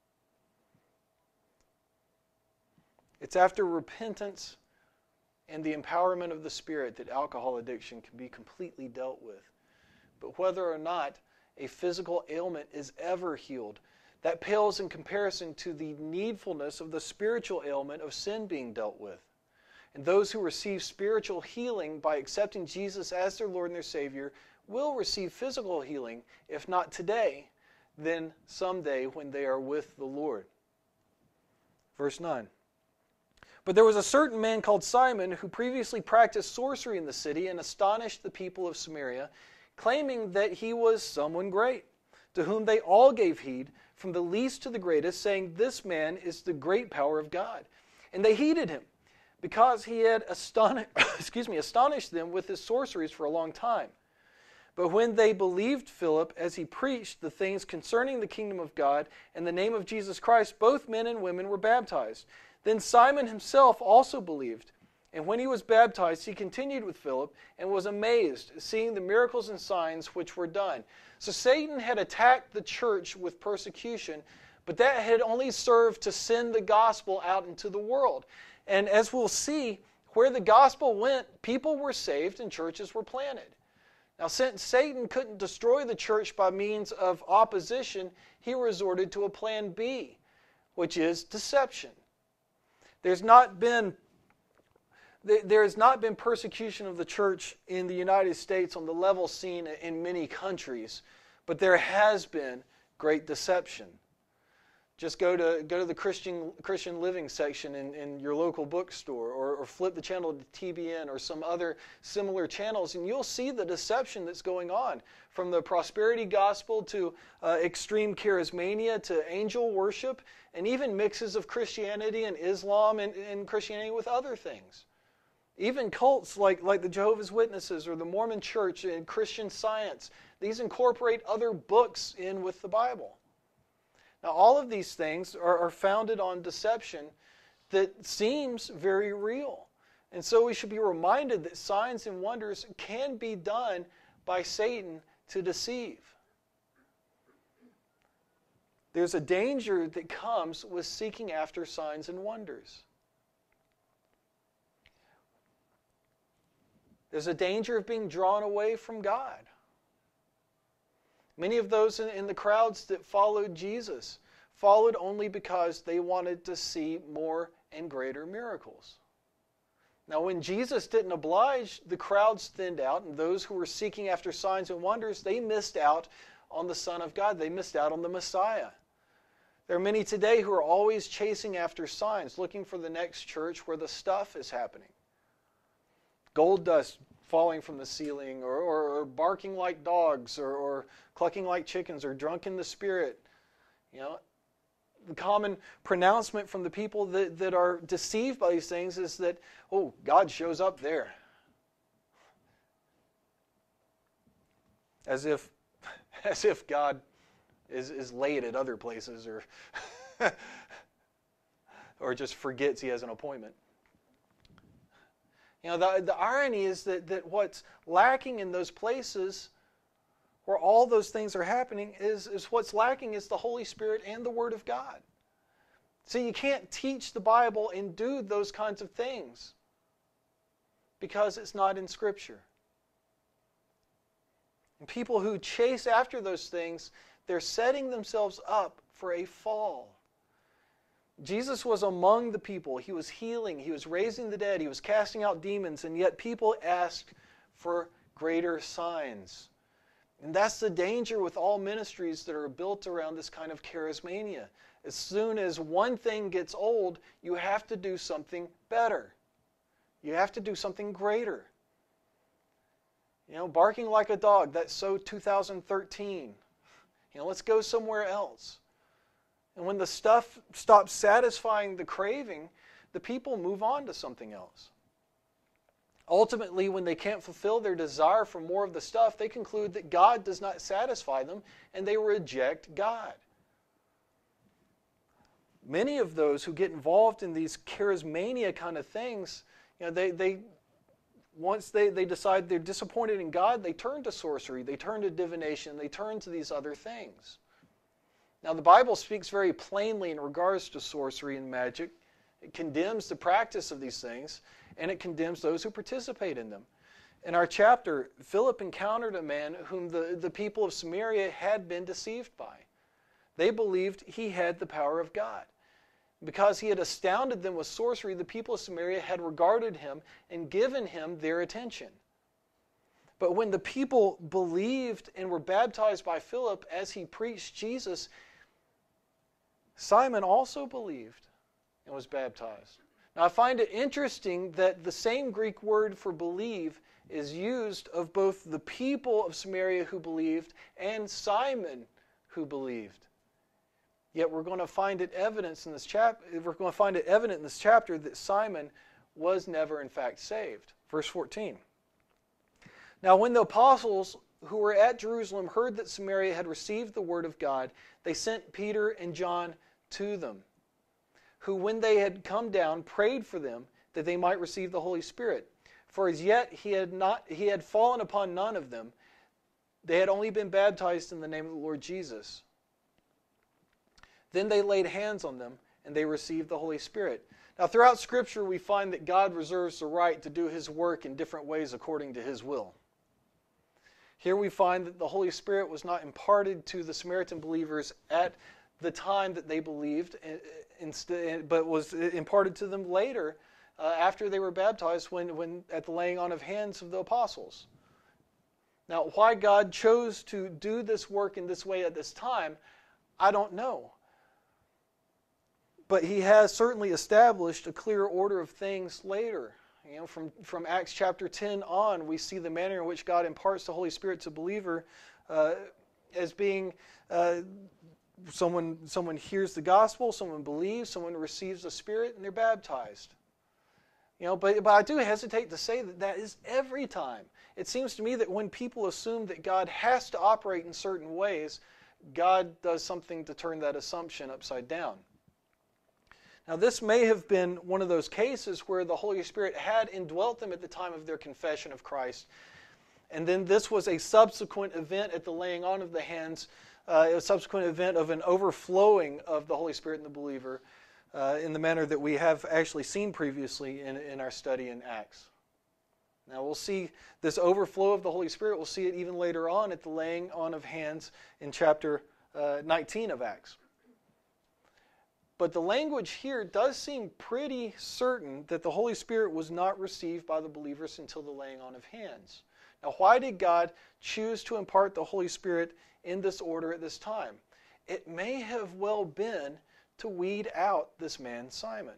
It's after repentance and the empowerment of the Spirit that alcohol addiction can be completely dealt with. But whether or not a physical ailment is ever healed, that pales in comparison to the needfulness of the spiritual ailment of sin being dealt with. And those who receive spiritual healing by accepting Jesus as their Lord and their Savior will receive physical healing, if not today, then someday when they are with the Lord. Verse 9. But there was a certain man called Simon who previously practiced sorcery in the city and astonished the people of Samaria, claiming that he was someone great, to whom they all gave heed, from the least to the greatest, saying, "This man is the great power of God." And they heeded him, because he had astonished them with his sorceries for a long time. But when they believed Philip as he preached the things concerning the kingdom of God and the name of Jesus Christ, both men and women were baptized. Then Simon himself also believed, and when he was baptized, he continued with Philip and was amazed, seeing the miracles and signs which were done. So Satan had attacked the church with persecution, but that had only served to send the gospel out into the world. And as we'll see, where the gospel went, people were saved and churches were planted. Now, since Satan couldn't destroy the church by means of opposition, he resorted to a plan B, which is deception. There has not been persecution of the church in the United States on the level seen in many countries, but there has been great deception. Just go to the Christian Living section in your local bookstore, or flip the channel to TBN or some other similar channels, and you'll see the deception that's going on, from the prosperity gospel to extreme charismania to angel worship, and even mixes of Christianity and Islam and Christianity with other things. Even cults like the Jehovah's Witnesses or the Mormon Church and Christian Science, these incorporate other books in with the Bible. Now, all of these things are founded on deception that seems very real. And so we should be reminded that signs and wonders can be done by Satan to deceive. There's a danger that comes with seeking after signs and wonders. There's a danger of being drawn away from God. Many of those in the crowds that followed Jesus followed only because they wanted to see more and greater miracles. Now, when Jesus didn't oblige, the crowds thinned out, and those who were seeking after signs and wonders, they missed out on the Son of God. They missed out on the Messiah. There are many today who are always chasing after signs, looking for the next church where the stuff is happening. Gold dust falling from the ceiling, or barking like dogs, or clucking like chickens, or drunk in the Spirit. You know, the common pronouncement from the people that are deceived by these things is that, oh, God shows up there. As if God is late at other places, or just forgets he has an appointment. You know, the irony is that what's lacking in those places where all those things are happening is what's lacking is the Holy Spirit and the Word of God. So you can't teach the Bible and do those kinds of things because it's not in Scripture. And people who chase after those things, they're setting themselves up for a fall. Jesus was among the people. He was healing. He was raising the dead. He was casting out demons. And yet people asked for greater signs. And that's the danger with all ministries that are built around this kind of charismania. As soon as one thing gets old, you have to do something better. You have to do something greater. You know, barking like a dog, that's so 2013. You know, let's go somewhere else. And when the stuff stops satisfying the craving, the people move on to something else. Ultimately, when they can't fulfill their desire for more of the stuff, they conclude that God does not satisfy them, and they reject God. Many of those who get involved in these charismania kind of things, you know, once they decide they're disappointed in God, they turn to sorcery, they turn to divination, they turn to these other things. Now, the Bible speaks very plainly in regards to sorcery and magic. It condemns the practice of these things, and it condemns those who participate in them. In our chapter, Philip encountered a man whom the people of Samaria had been deceived by. They believed he had the power of God. Because he had astounded them with sorcery, the people of Samaria had regarded him and given him their attention. But when the people believed and were baptized by Philip as he preached Jesus, Simon also believed. and was baptized. Now I find it interesting that the same Greek word for believe is used of both the people of Samaria who believed and Simon who believed. Yet we're going to find it evident in this chapter. We're going to find it evident in this chapter that Simon was never in fact saved. Verse 14. Now when the apostles who were at Jerusalem heard that Samaria had received the word of God, they sent Peter and John to them, who when they had come down prayed for them that they might receive the Holy Spirit. For as yet he had fallen upon none of them. They had only been baptized in the name of the Lord Jesus. Then they laid hands on them, and they received the Holy Spirit. Now throughout Scripture we find that God reserves the right to do His work in different ways according to His will. Here we find that the Holy Spirit was not imparted to the Samaritan believers at the time that they believed, but was imparted to them later after they were baptized when at the laying on of hands of the apostles. Now, why God chose to do this work in this way at this time, I don't know. But He has certainly established a clear order of things later. You know, from Acts chapter 10 on, we see the manner in which God imparts the Holy Spirit to a believer as being someone hears the gospel, someone believes, someone receives the Spirit, and they're baptized. You know, but I do hesitate to say that is every time. It seems to me that when people assume that God has to operate in certain ways, God does something to turn that assumption upside down. Now, this may have been one of those cases where the Holy Spirit had indwelt them at the time of their confession of Christ, and then this was a subsequent event at the laying on of the hands, a subsequent event of an overflowing of the Holy Spirit in the believer in the manner that we have actually seen previously in our study in Acts. Now, we'll see this overflow of the Holy Spirit. We'll see it even later on at the laying on of hands in chapter 19 of Acts. But the language here does seem pretty certain that the Holy Spirit was not received by the believers until the laying on of hands. Now, why did God choose to impart the Holy Spirit in this order at this time? It may have well been to weed out this man Simon.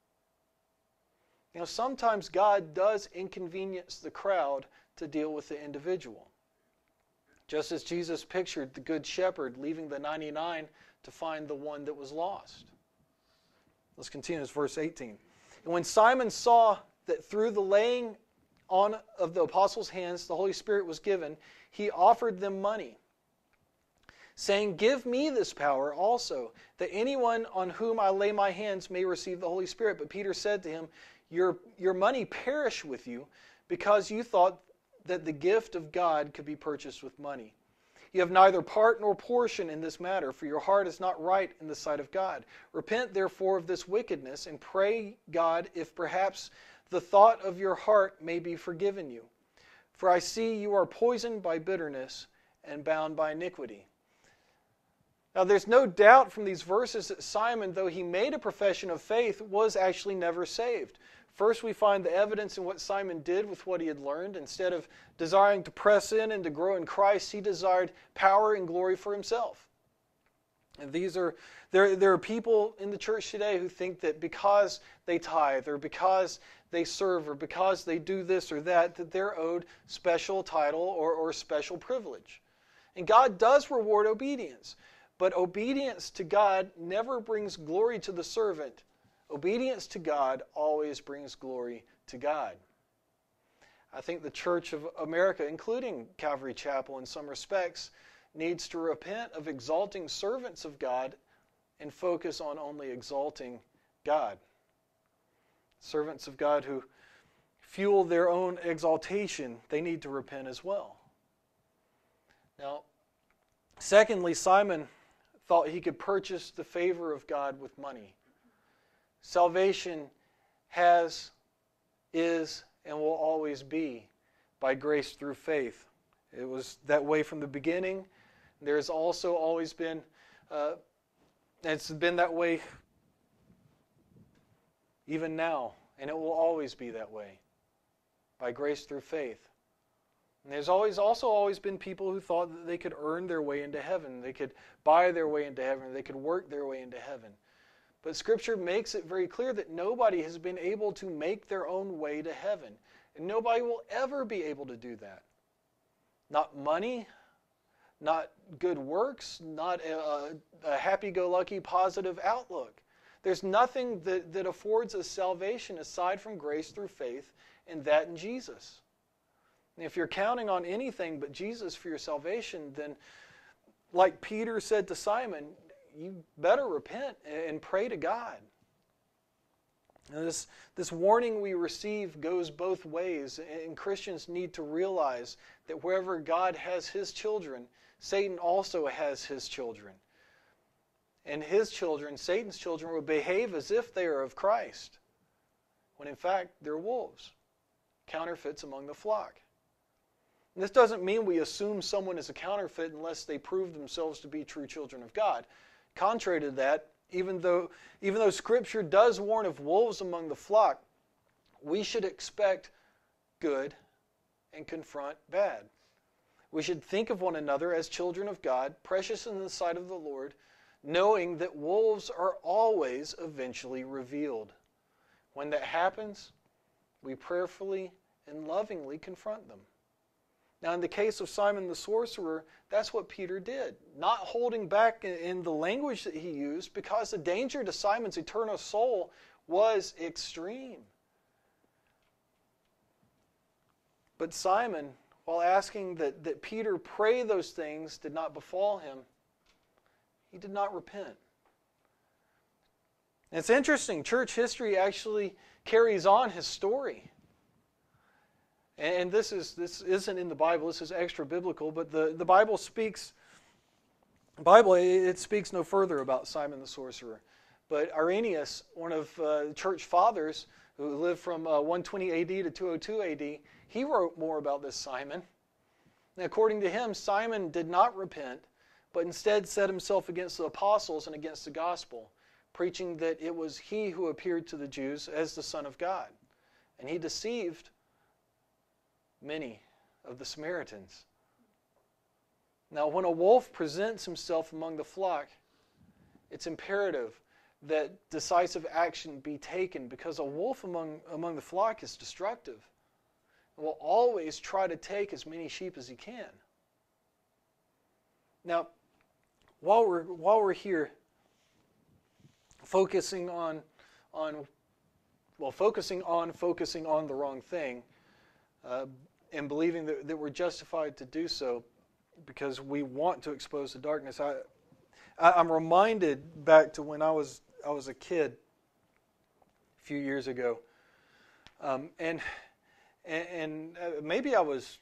You know, sometimes God does inconvenience the crowd to deal with the individual. Just as Jesus pictured the good shepherd leaving the 99 to find the one that was lost. Let's continue. It's verse 18. And when Simon saw that through the laying on of the apostles' hands the Holy Spirit was given, he offered them money, saying, "Give me this power also, that anyone on whom I lay my hands may receive the Holy Spirit." But Peter said to him, Your money perish with you, because you thought that the gift of God could be purchased with money. You have neither part nor portion in this matter, for your heart is not right in the sight of God. Repent therefore of this wickedness, and pray God if perhaps the thought of your heart may be forgiven you. For I see you are poisoned by bitterness and bound by iniquity. Now there's no doubt from these verses that Simon, though he made a profession of faith, was actually never saved. First, we find the evidence in what Simon did with what he had learned. Instead of desiring to press in and to grow in Christ, he desired power and glory for himself. And there are people in the church today who think that because they tithe, or because they serve, or because they do this or that they're owed special title or special privilege. And God does reward obedience. But obedience to God never brings glory to the servant. Obedience to God always brings glory to God. I think the Church of America, including Calvary Chapel in some respects, needs to repent of exalting servants of God and focus on only exalting God. Servants of God who fuel their own exaltation, they need to repent as well. Now, secondly, Simon thought he could purchase the favor of God with money. Salvation is, and will always be by grace through faith. It was that way from the beginning. There's also always been, it's been that way even now, and it will always be that way, by grace through faith. And there's also always been people who thought that they could earn their way into heaven. They could buy their way into heaven. They could work their way into heaven. But Scripture makes it very clear that nobody has been able to make their own way to heaven. And nobody will ever be able to do that. Not money, not good works, not a happy-go-lucky positive outlook. There's nothing that affords us salvation aside from grace through faith, and that in Jesus. And if you're counting on anything but Jesus for your salvation, then like Peter said to Simon, you better repent and pray to God. Now this warning we receive goes both ways, and Christians need to realize that wherever God has His children, Satan also has his children. And his children, Satan's children, will behave as if they are of Christ, when in fact they're wolves, counterfeits among the flock. And this doesn't mean we assume someone is a counterfeit unless they prove themselves to be true children of God. Contrary to that, even though Scripture does warn of wolves among the flock, we should expect good and confront bad. We should think of one another as children of God, precious in the sight of the Lord, knowing that wolves are always eventually revealed. When that happens, we prayerfully and lovingly confront them. Now, in the case of Simon the sorcerer, that's what Peter did, not holding back in the language that he used, because the danger to Simon's eternal soul was extreme. But Simon, while asking that Peter pray those things did not befall him, he did not repent. And it's interesting, church history actually carries on his story. And this isn't in the Bible, this is extra biblical, but the Bible speaks no further about Simon the sorcerer. But Irenaeus, one of the church fathers who lived from 120 AD to 202 AD, he wrote more about this Simon. And according to him, Simon did not repent, but instead set himself against the apostles and against the gospel, preaching that it was he who appeared to the Jews as the Son of God. And he deceived many of the Samaritans. Now, when a wolf presents himself among the flock, it's imperative that decisive action be taken, because a wolf among the flock is destructive and will always try to take as many sheep as he can. Now, while we're here focusing on focusing on the wrong thing, and believing that we're justified to do so because we want to expose the darkness, I'm reminded back to when I was a kid a few years ago, and maybe I was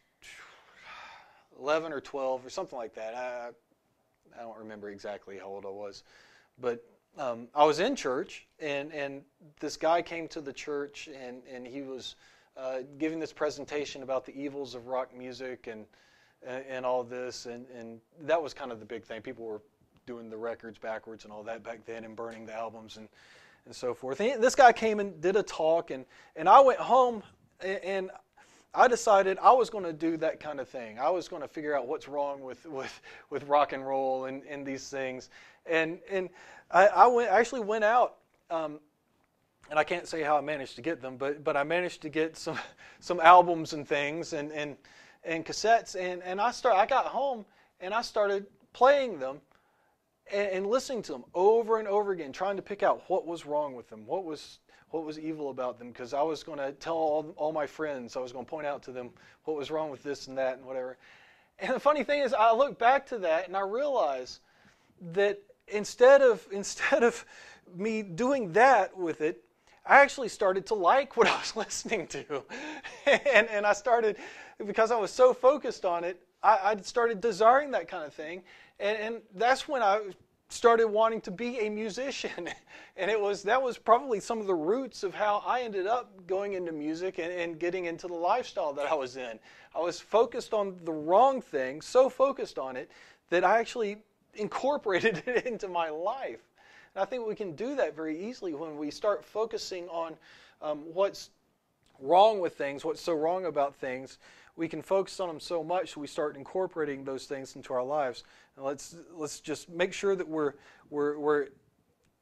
11 or 12 or something like that. I don't remember exactly how old I was, but I was in church, and this guy came to the church, and he was giving this presentation about the evils of rock music and all this, and that was kind of the big thing. People were doing the records backwards and all that back then, and burning the albums and so forth. And this guy came and did a talk, and I went home, and I decided I was going to do that kind of thing. I was going to figure out what's wrong with rock and roll and these things. And I actually went out, and I can't say how I managed to get them, but I managed to get some albums and things and cassettes, and I got home and I started playing them and listening to them over and over again, trying to pick out what was wrong with them, what was evil about them, because I was going to tell all my friends, I was going to point out to them what was wrong with this and that and whatever. And the funny thing is, I look back to that and I realize that instead of me doing that with it, I actually started to like what I was listening to. and I started, because I was so focused on it, I started desiring that kind of thing. And that's when I started wanting to be a musician. And that was probably some of the roots of how I ended up going into music and getting into the lifestyle that I was in. I was focused on the wrong thing, so focused on it, that I actually incorporated it into my life. And I think we can do that very easily when we start focusing on what's wrong with things, what's so wrong about things. We can focus on them so much we start incorporating those things into our lives. And let's just make sure that we're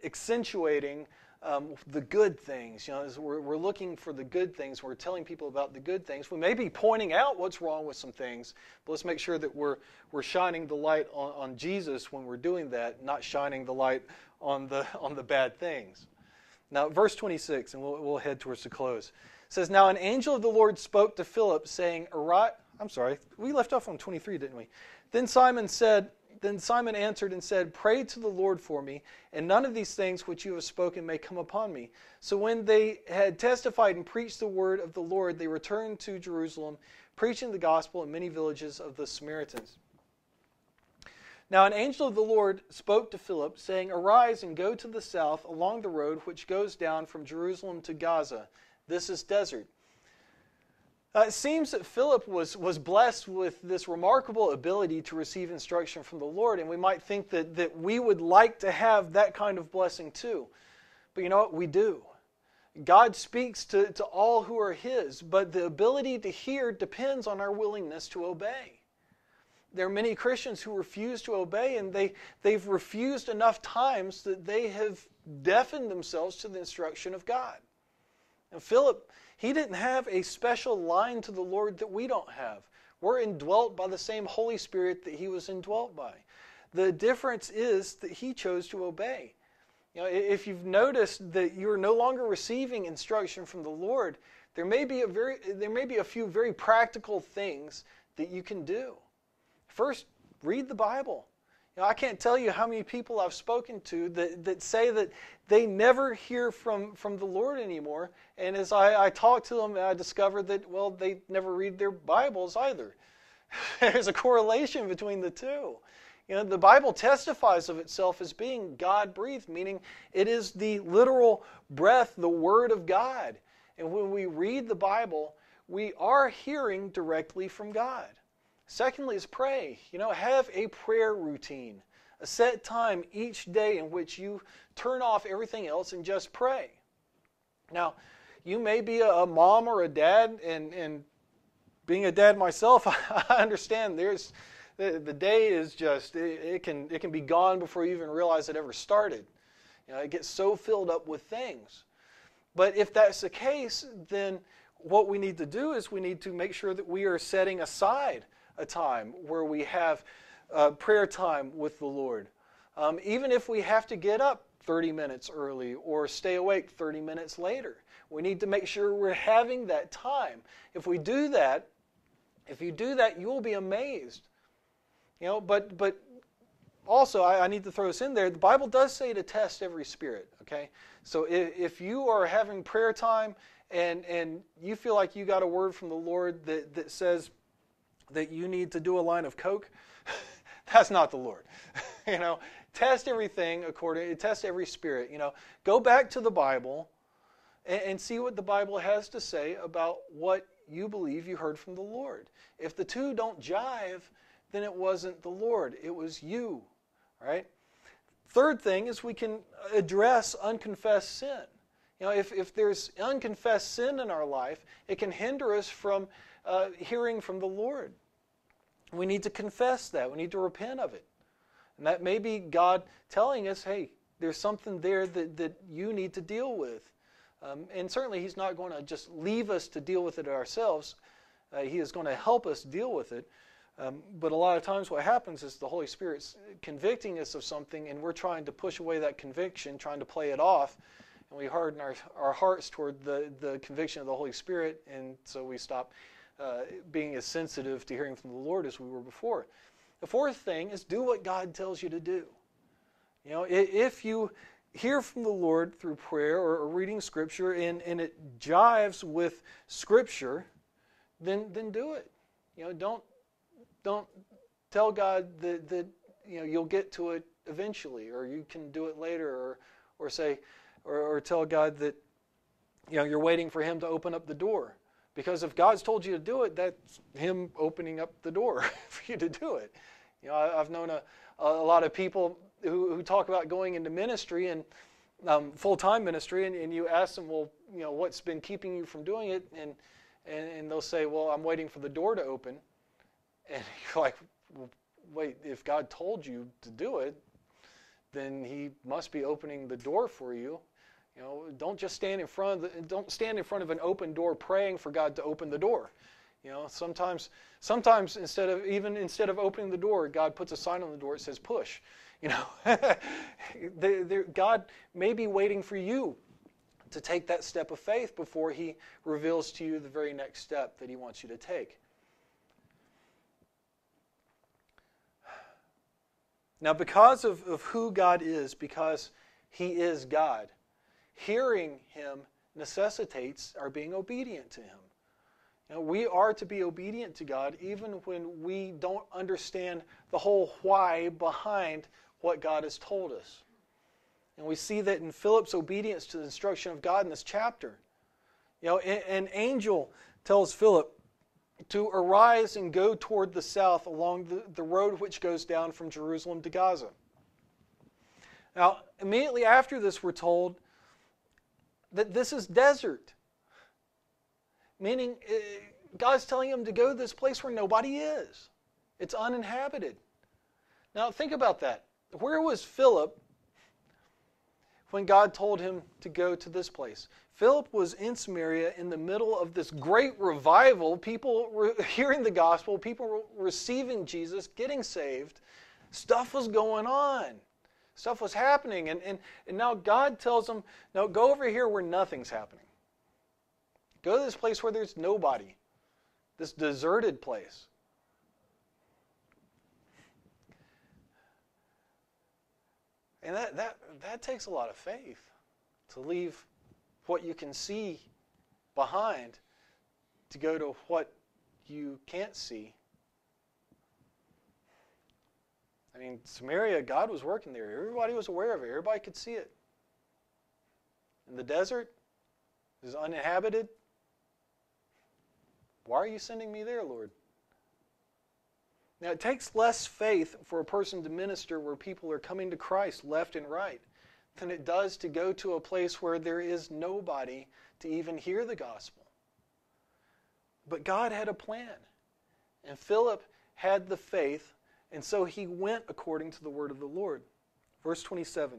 accentuating the good things. As we're looking for the good things. We're telling people about the good things. We may be pointing out what's wrong with some things, but let's make sure that we're shining the light on Jesus when we're doing that, not shining the light on the bad things. Now, verse 26, and we'll head towards the close. It says, "Now an angel of the Lord spoke to Philip, saying, Arise." I'm sorry, we left off on 23, didn't we? Then Simon answered and said, "Pray to the Lord for me, and none of these things which you have spoken may come upon me." So when they had testified and preached the word of the Lord, they returned to Jerusalem, preaching the gospel in many villages of the Samaritans. Now an angel of the Lord spoke to Philip, saying, "Arise and go to the south along the road which goes down from Jerusalem to Gaza. This is desert." It seems that Philip was blessed with this remarkable ability to receive instruction from the Lord, and we might think that we would like to have that kind of blessing too. But you know what? We do. God speaks to all who are His, but the ability to hear depends on our willingness to obey. There are many Christians who refuse to obey, and they've refused enough times that they have deafened themselves to the instruction of God. And Philip, he didn't have a special line to the Lord that we don't have. We're indwelt by the same Holy Spirit that he was indwelt by. The difference is that he chose to obey. If you've noticed that you're no longer receiving instruction from the Lord, there may be a few very practical things that you can do. First, read the Bible. I can't tell you how many people I've spoken to that say that they never hear from the Lord anymore. And as I talk to them, I discover that, well, they never read their Bibles either. There's a correlation between the two. The Bible testifies of itself as being God-breathed, meaning it is the literal breath, the Word of God. And when we read the Bible, we are hearing directly from God. Secondly is pray. Have a prayer routine. A set time each day in which you turn off everything else and just pray. Now, you may be a mom or a dad, and being a dad myself, I understand the day is just, it can be gone before you even realize it ever started. It gets so filled up with things. But if that's the case, then what we need to do is we need to make sure that we are setting aside a time where we have prayer time with the Lord. Even if we have to get up 30 minutes early or stay awake 30 minutes later, we need to make sure we're having that time. If you do that, you will be amazed. But also, I need to throw this in there. The Bible does say to test every spirit. Okay, so if you are having prayer time and you feel like you got a word from the Lord that says that you need to do a line of coke, that's not the Lord. Test everything test every spirit. Go back to the Bible and see what the Bible has to say about what you believe you heard from the Lord. If the two don't jive, then it wasn't the Lord, it was you. Right? Third thing is we can address unconfessed sin. If there's unconfessed sin in our life, it can hinder us from hearing from the Lord. We need to confess that. We need to repent of it. And that may be God telling us, hey, there's something there that you need to deal with. And certainly He's not going to just leave us to deal with it ourselves. He is going to help us deal with it. But a lot of times what happens is the Holy Spirit's convicting us of something, and we're trying to push away that conviction, trying to play it off. And we harden our hearts toward the conviction of the Holy Spirit, and so we stop being as sensitive to hearing from the Lord as we were before. The fourth thing is do what God tells you to do. If you hear from the Lord through prayer or reading Scripture and it jives with Scripture, then do it. Don't tell God that you'll get to it eventually, or you can do it later, or say, or tell God that you're waiting for Him to open up the door. Because if God's told you to do it, that's Him opening up the door for you to do it. I've known a lot of people who talk about going into ministry and full-time ministry, and you ask them, well, what's been keeping you from doing it? And they'll say, well, I'm waiting for the door to open. And you're like, well, wait, if God told you to do it, then he must be opening the door for you. You know, don't stand in front of an open door praying for God to open the door. You know, sometimes instead of opening the door, God puts a sign on the door that says push. You know, God may be waiting for you to take that step of faith before he reveals to you the very next step that he wants you to take. Now, because of who God is, because he is God, hearing him necessitates our being obedient to him. You know, we are to be obedient to God even when we don't understand the whole why behind what God has told us. And we see that in Philip's obedience to the instruction of God in this chapter. You know, an angel tells Philip to arise and go toward the south along the road which goes down from Jerusalem to Gaza. Now, immediately after this, we're told that this is desert. Meaning, God's telling him to go to this place where nobody is. It's uninhabited. Now, think about that. Where was Philip when God told him to go to this place? Philip was in Samaria in the middle of this great revival. People were hearing the gospel. People were receiving Jesus, getting saved. Stuff was going on. Stuff was happening. And now God tells him, no, go over here where nothing's happening. Go to this place where there's nobody. This deserted place. And that takes a lot of faith to leave what you can see behind to go to what you can't see. I mean, Samaria, God was working there. Everybody was aware of it. Everybody could see it. In the desert, it is uninhabited. Why are you sending me there, Lord? Now, it takes less faith for a person to minister where people are coming to Christ left and right than it does to go to a place where there is nobody to even hear the gospel. But God had a plan, and Philip had the faith, and so he went according to the word of the Lord. Verse 27.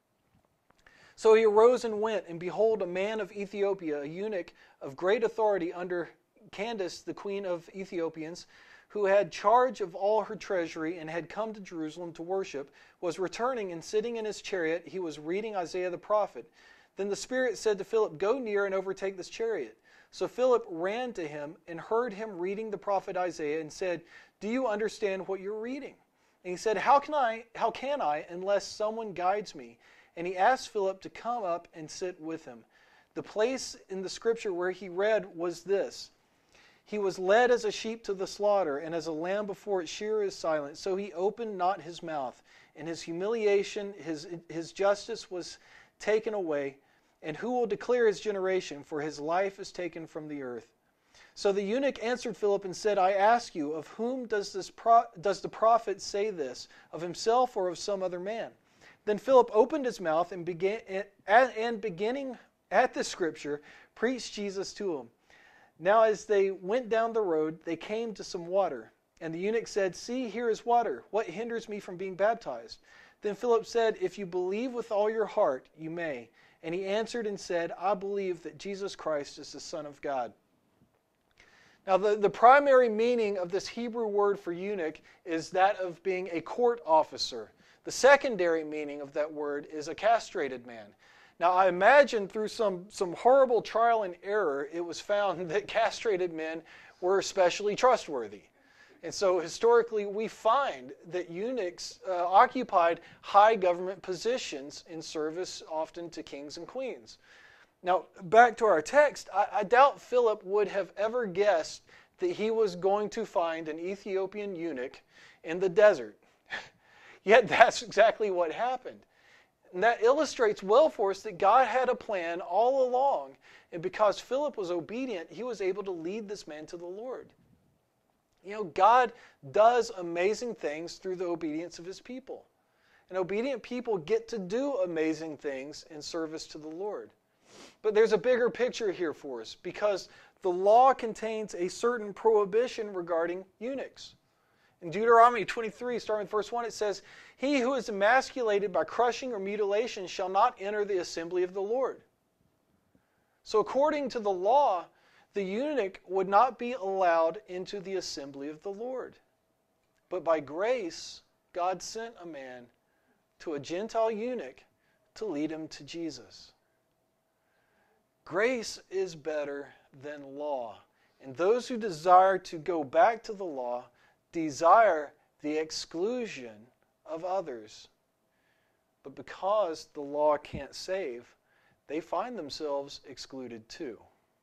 So he arose and went, and behold, a man of Ethiopia, a eunuch of great authority under Candace, the queen of Ethiopians, who had charge of all her treasury and had come to Jerusalem to worship, was returning, and sitting in his chariot, he was reading Isaiah the prophet. Then the Spirit said to Philip, go near and overtake this chariot. So Philip ran to him and heard him reading the prophet Isaiah and said, do you understand what you're reading? And he said, how can I unless someone guides me? And he asked Philip to come up and sit with him. The place in the scripture where he read was this: he was led as a sheep to the slaughter, and as a lamb before its shearer is silent, so he opened not his mouth. In his humiliation, his justice was taken away. And who will declare his generation? For his life is taken from the earth. So the eunuch answered Philip and said, I ask you, of whom does the prophet say this, of himself or of some other man? Then Philip opened his mouth and beginning at the scripture, preached Jesus to him. Now as they went down the road, they came to some water. And the eunuch said, see, here is water. What hinders me from being baptized? Then Philip said, if you believe with all your heart, you may. And he answered and said, I believe that Jesus Christ is the Son of God. Now the primary meaning of this Hebrew word for eunuch is that of being a court officer. The secondary meaning of that word is a castrated man. Now I imagine through some horrible trial and error, it was found that castrated men were especially trustworthy. And so historically we find that eunuchs occupied high government positions in service often to kings and queens. Now back to our text, I doubt Philip would have ever guessed that he was going to find an Ethiopian eunuch in the desert. Yet that's exactly what happened. And that illustrates well for us that God had a plan all along. And because Philip was obedient, he was able to lead this man to the Lord. You know, God does amazing things through the obedience of his people. And obedient people get to do amazing things in service to the Lord. But there's a bigger picture here for us, because the law contains a certain prohibition regarding eunuchs. In Deuteronomy 23, starting with verse 1, it says, "He who is emasculated by crushing or mutilation shall not enter the assembly of the Lord." So according to the law, the eunuch would not be allowed into the assembly of the Lord. But by grace, God sent a man to a Gentile eunuch to lead him to Jesus. Grace is better than law. And those who desire to go back to the law desire the exclusion of others. But because the law can't save, they find themselves excluded too.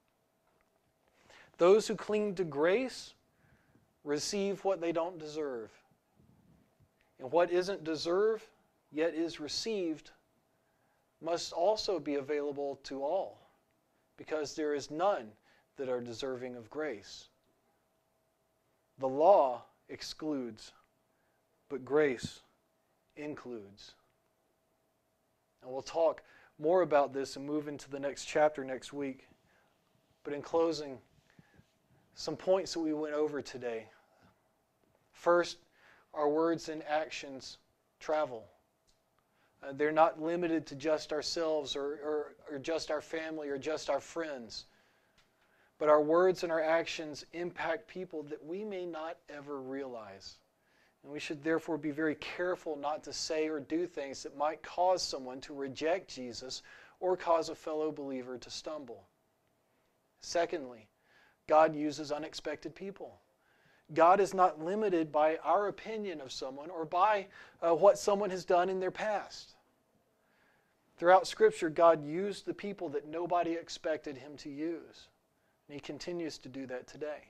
Those who cling to grace receive what they don't deserve. And what isn't deserved, yet is received, must also be available to all, because there is none that are deserving of grace. The law excludes, but grace includes. And we'll talk more about this and move into the next chapter next week. But in closing, some points that we went over today. First, our words and actions travel. They're not limited to just ourselves or just our family or just our friends. But our words and our actions impact people that we may not ever realize. And we should therefore be very careful not to say or do things that might cause someone to reject Jesus or cause a fellow believer to stumble. Secondly, God uses unexpected people. God is not limited by our opinion of someone or by what someone has done in their past. Throughout Scripture, God used the people that nobody expected Him to use. And He continues to do that today.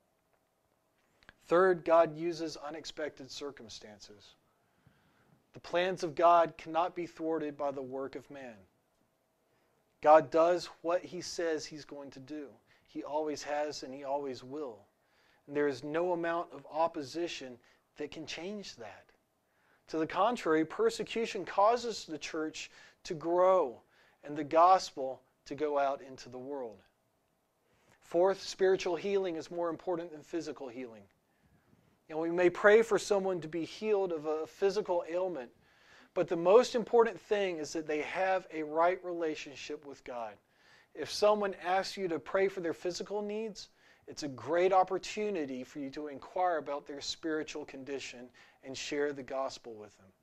Third, God uses unexpected circumstances. The plans of God cannot be thwarted by the work of man. God does what He says He's going to do. He always has and He always will. And there is no amount of opposition that can change that. To the contrary, persecution causes the church to grow and the gospel to go out into the world. Fourth, spiritual healing is more important than physical healing. And we may pray for someone to be healed of a physical ailment, but the most important thing is that they have a right relationship with God. If someone asks you to pray for their physical needs, it's a great opportunity for you to inquire about their spiritual condition and share the gospel with them.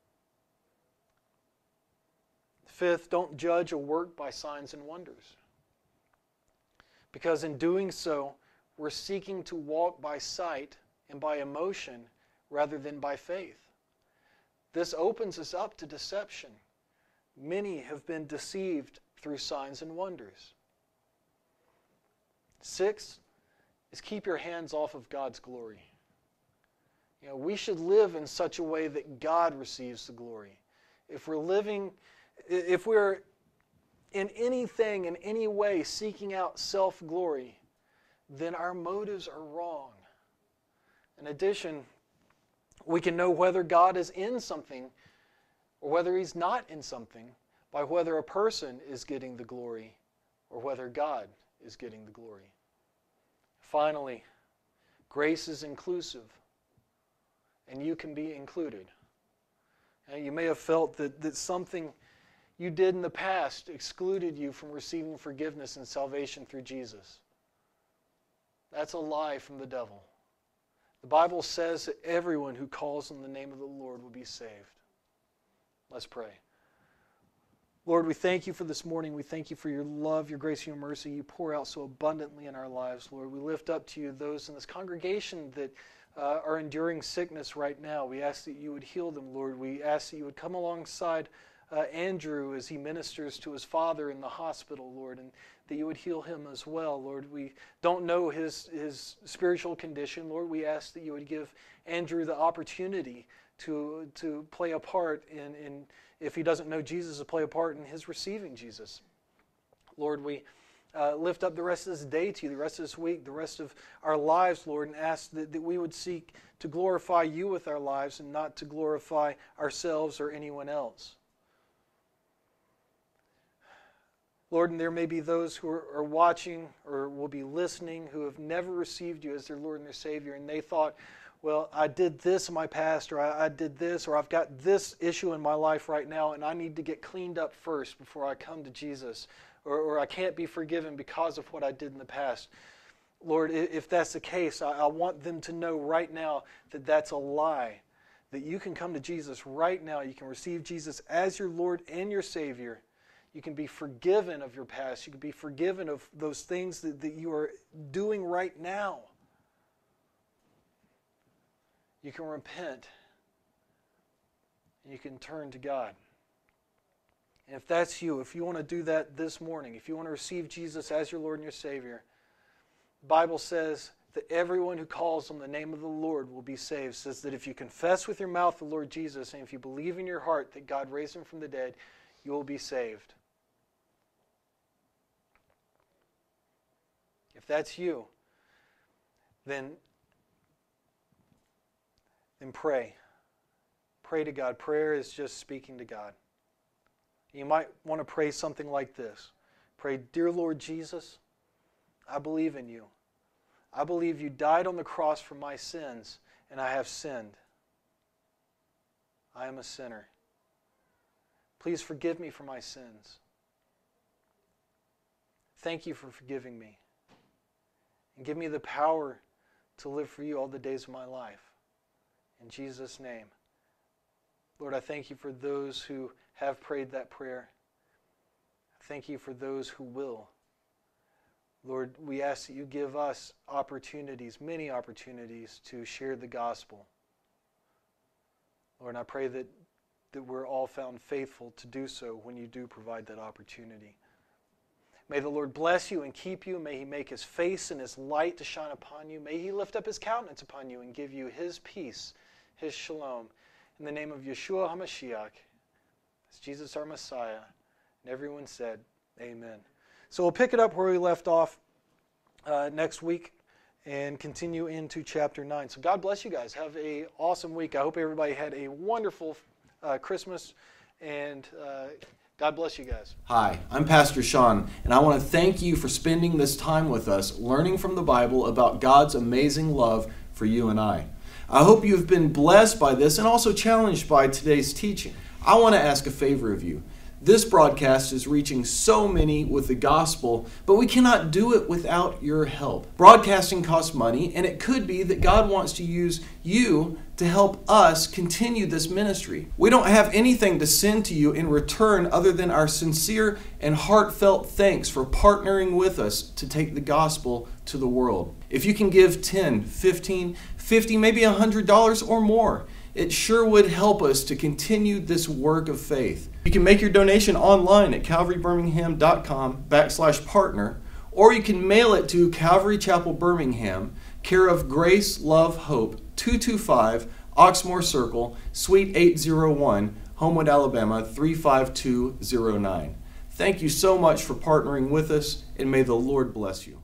Fifth, don't judge a work by signs and wonders. Because in doing so, we're seeking to walk by sight and by emotion rather than by faith. This opens us up to deception. Many have been deceived through signs and wonders. Sixth is keep your hands off of God's glory. We should live in such a way that God receives the glory. If we're in anything, in any way, seeking out self-glory, then our motives are wrong. In addition, we can know whether God is in something or whether He's not in something by whether a person is getting the glory or whether God is getting the glory. Finally, grace is inclusive, and you can be included. And you may have felt that something you did in the past excluded you from receiving forgiveness and salvation through Jesus. That's a lie from the devil. The Bible says that everyone who calls on the name of the Lord will be saved. Let's pray. Lord, we thank You for this morning. We thank You for Your love, Your grace, Your mercy. You pour out so abundantly in our lives, Lord. We lift up to You those in this congregation that are enduring sickness right now. We ask that You would heal them, Lord. We ask that You would come alongside Andrew as he ministers to his father in the hospital, Lord, and that You would heal him as well, Lord. We don't know his spiritual condition, Lord. We ask that You would give Andrew the opportunity to play a part in if he doesn't know Jesus, to play a part in his receiving Jesus. Lord, we lift up the rest of this day to You, the rest of this week, the rest of our lives, Lord, and ask that we would seek to glorify You with our lives and not to glorify ourselves or anyone else. Lord, and there may be those who are watching or will be listening who have never received You as their Lord and their Savior, and they thought, well, I did this in my past, or I did this, or I've got this issue in my life right now, and I need to get cleaned up first before I come to Jesus, or I can't be forgiven because of what I did in the past. Lord, if that's the case, I want them to know right now that that's a lie, that you can come to Jesus right now. You can receive Jesus as your Lord and your Savior. You can be forgiven of your past. You can be forgiven of those things that you are doing right now. You can repent. And you can turn to God. And if that's you, if you want to do that this morning, if you want to receive Jesus as your Lord and your Savior, the Bible says that everyone who calls on the name of the Lord will be saved. It says that if you confess with your mouth the Lord Jesus, and if you believe in your heart that God raised him from the dead, you will be saved. If that's you, then pray. Pray to God. Prayer is just speaking to God. You might want to pray something like this. Pray, Dear Lord Jesus, I believe in you. I believe you died on the cross for my sins, and I have sinned. I am a sinner. Please forgive me for my sins. Thank you for forgiving me. And give me the power to live for you all the days of my life. In Jesus' name. Lord, I thank you for those who have prayed that prayer. Thank you for those who will. Lord, we ask that you give us opportunities, many opportunities, to share the gospel. Lord, I pray that we're all found faithful to do so when you do provide that opportunity. May the Lord bless you and keep you. May he make his face and his light to shine upon you. May he lift up his countenance upon you and give you his peace, his shalom. In the name of Yeshua HaMashiach, as Jesus our Messiah. And everyone said, amen. So we'll pick it up where we left off next week and continue into chapter 9. So God bless you guys. Have an awesome week. I hope everybody had a wonderful Christmas, and God bless you guys. Hi, I'm Pastor Sean, and I want to thank you for spending this time with us learning from the Bible about God's amazing love for you and I. I hope you've been blessed by this and also challenged by today's teaching. I want to ask a favor of you. This broadcast is reaching so many with the gospel, but we cannot do it without your help. Broadcasting costs money, and it could be that God wants to use you to help us continue this ministry. We don't have anything to send to you in return other than our sincere and heartfelt thanks for partnering with us to take the gospel to the world. If you can give $10, $15, $50, maybe $100 or more, it sure would help us to continue this work of faith. You can make your donation online at calvarybirmingham.com/partner, or you can mail it to Calvary Chapel Birmingham, care of Grace, Love, Hope, 225 Oxmoor Circle, Suite 801, Homewood, Alabama 35209. Thank you so much for partnering with us, and may the Lord bless you.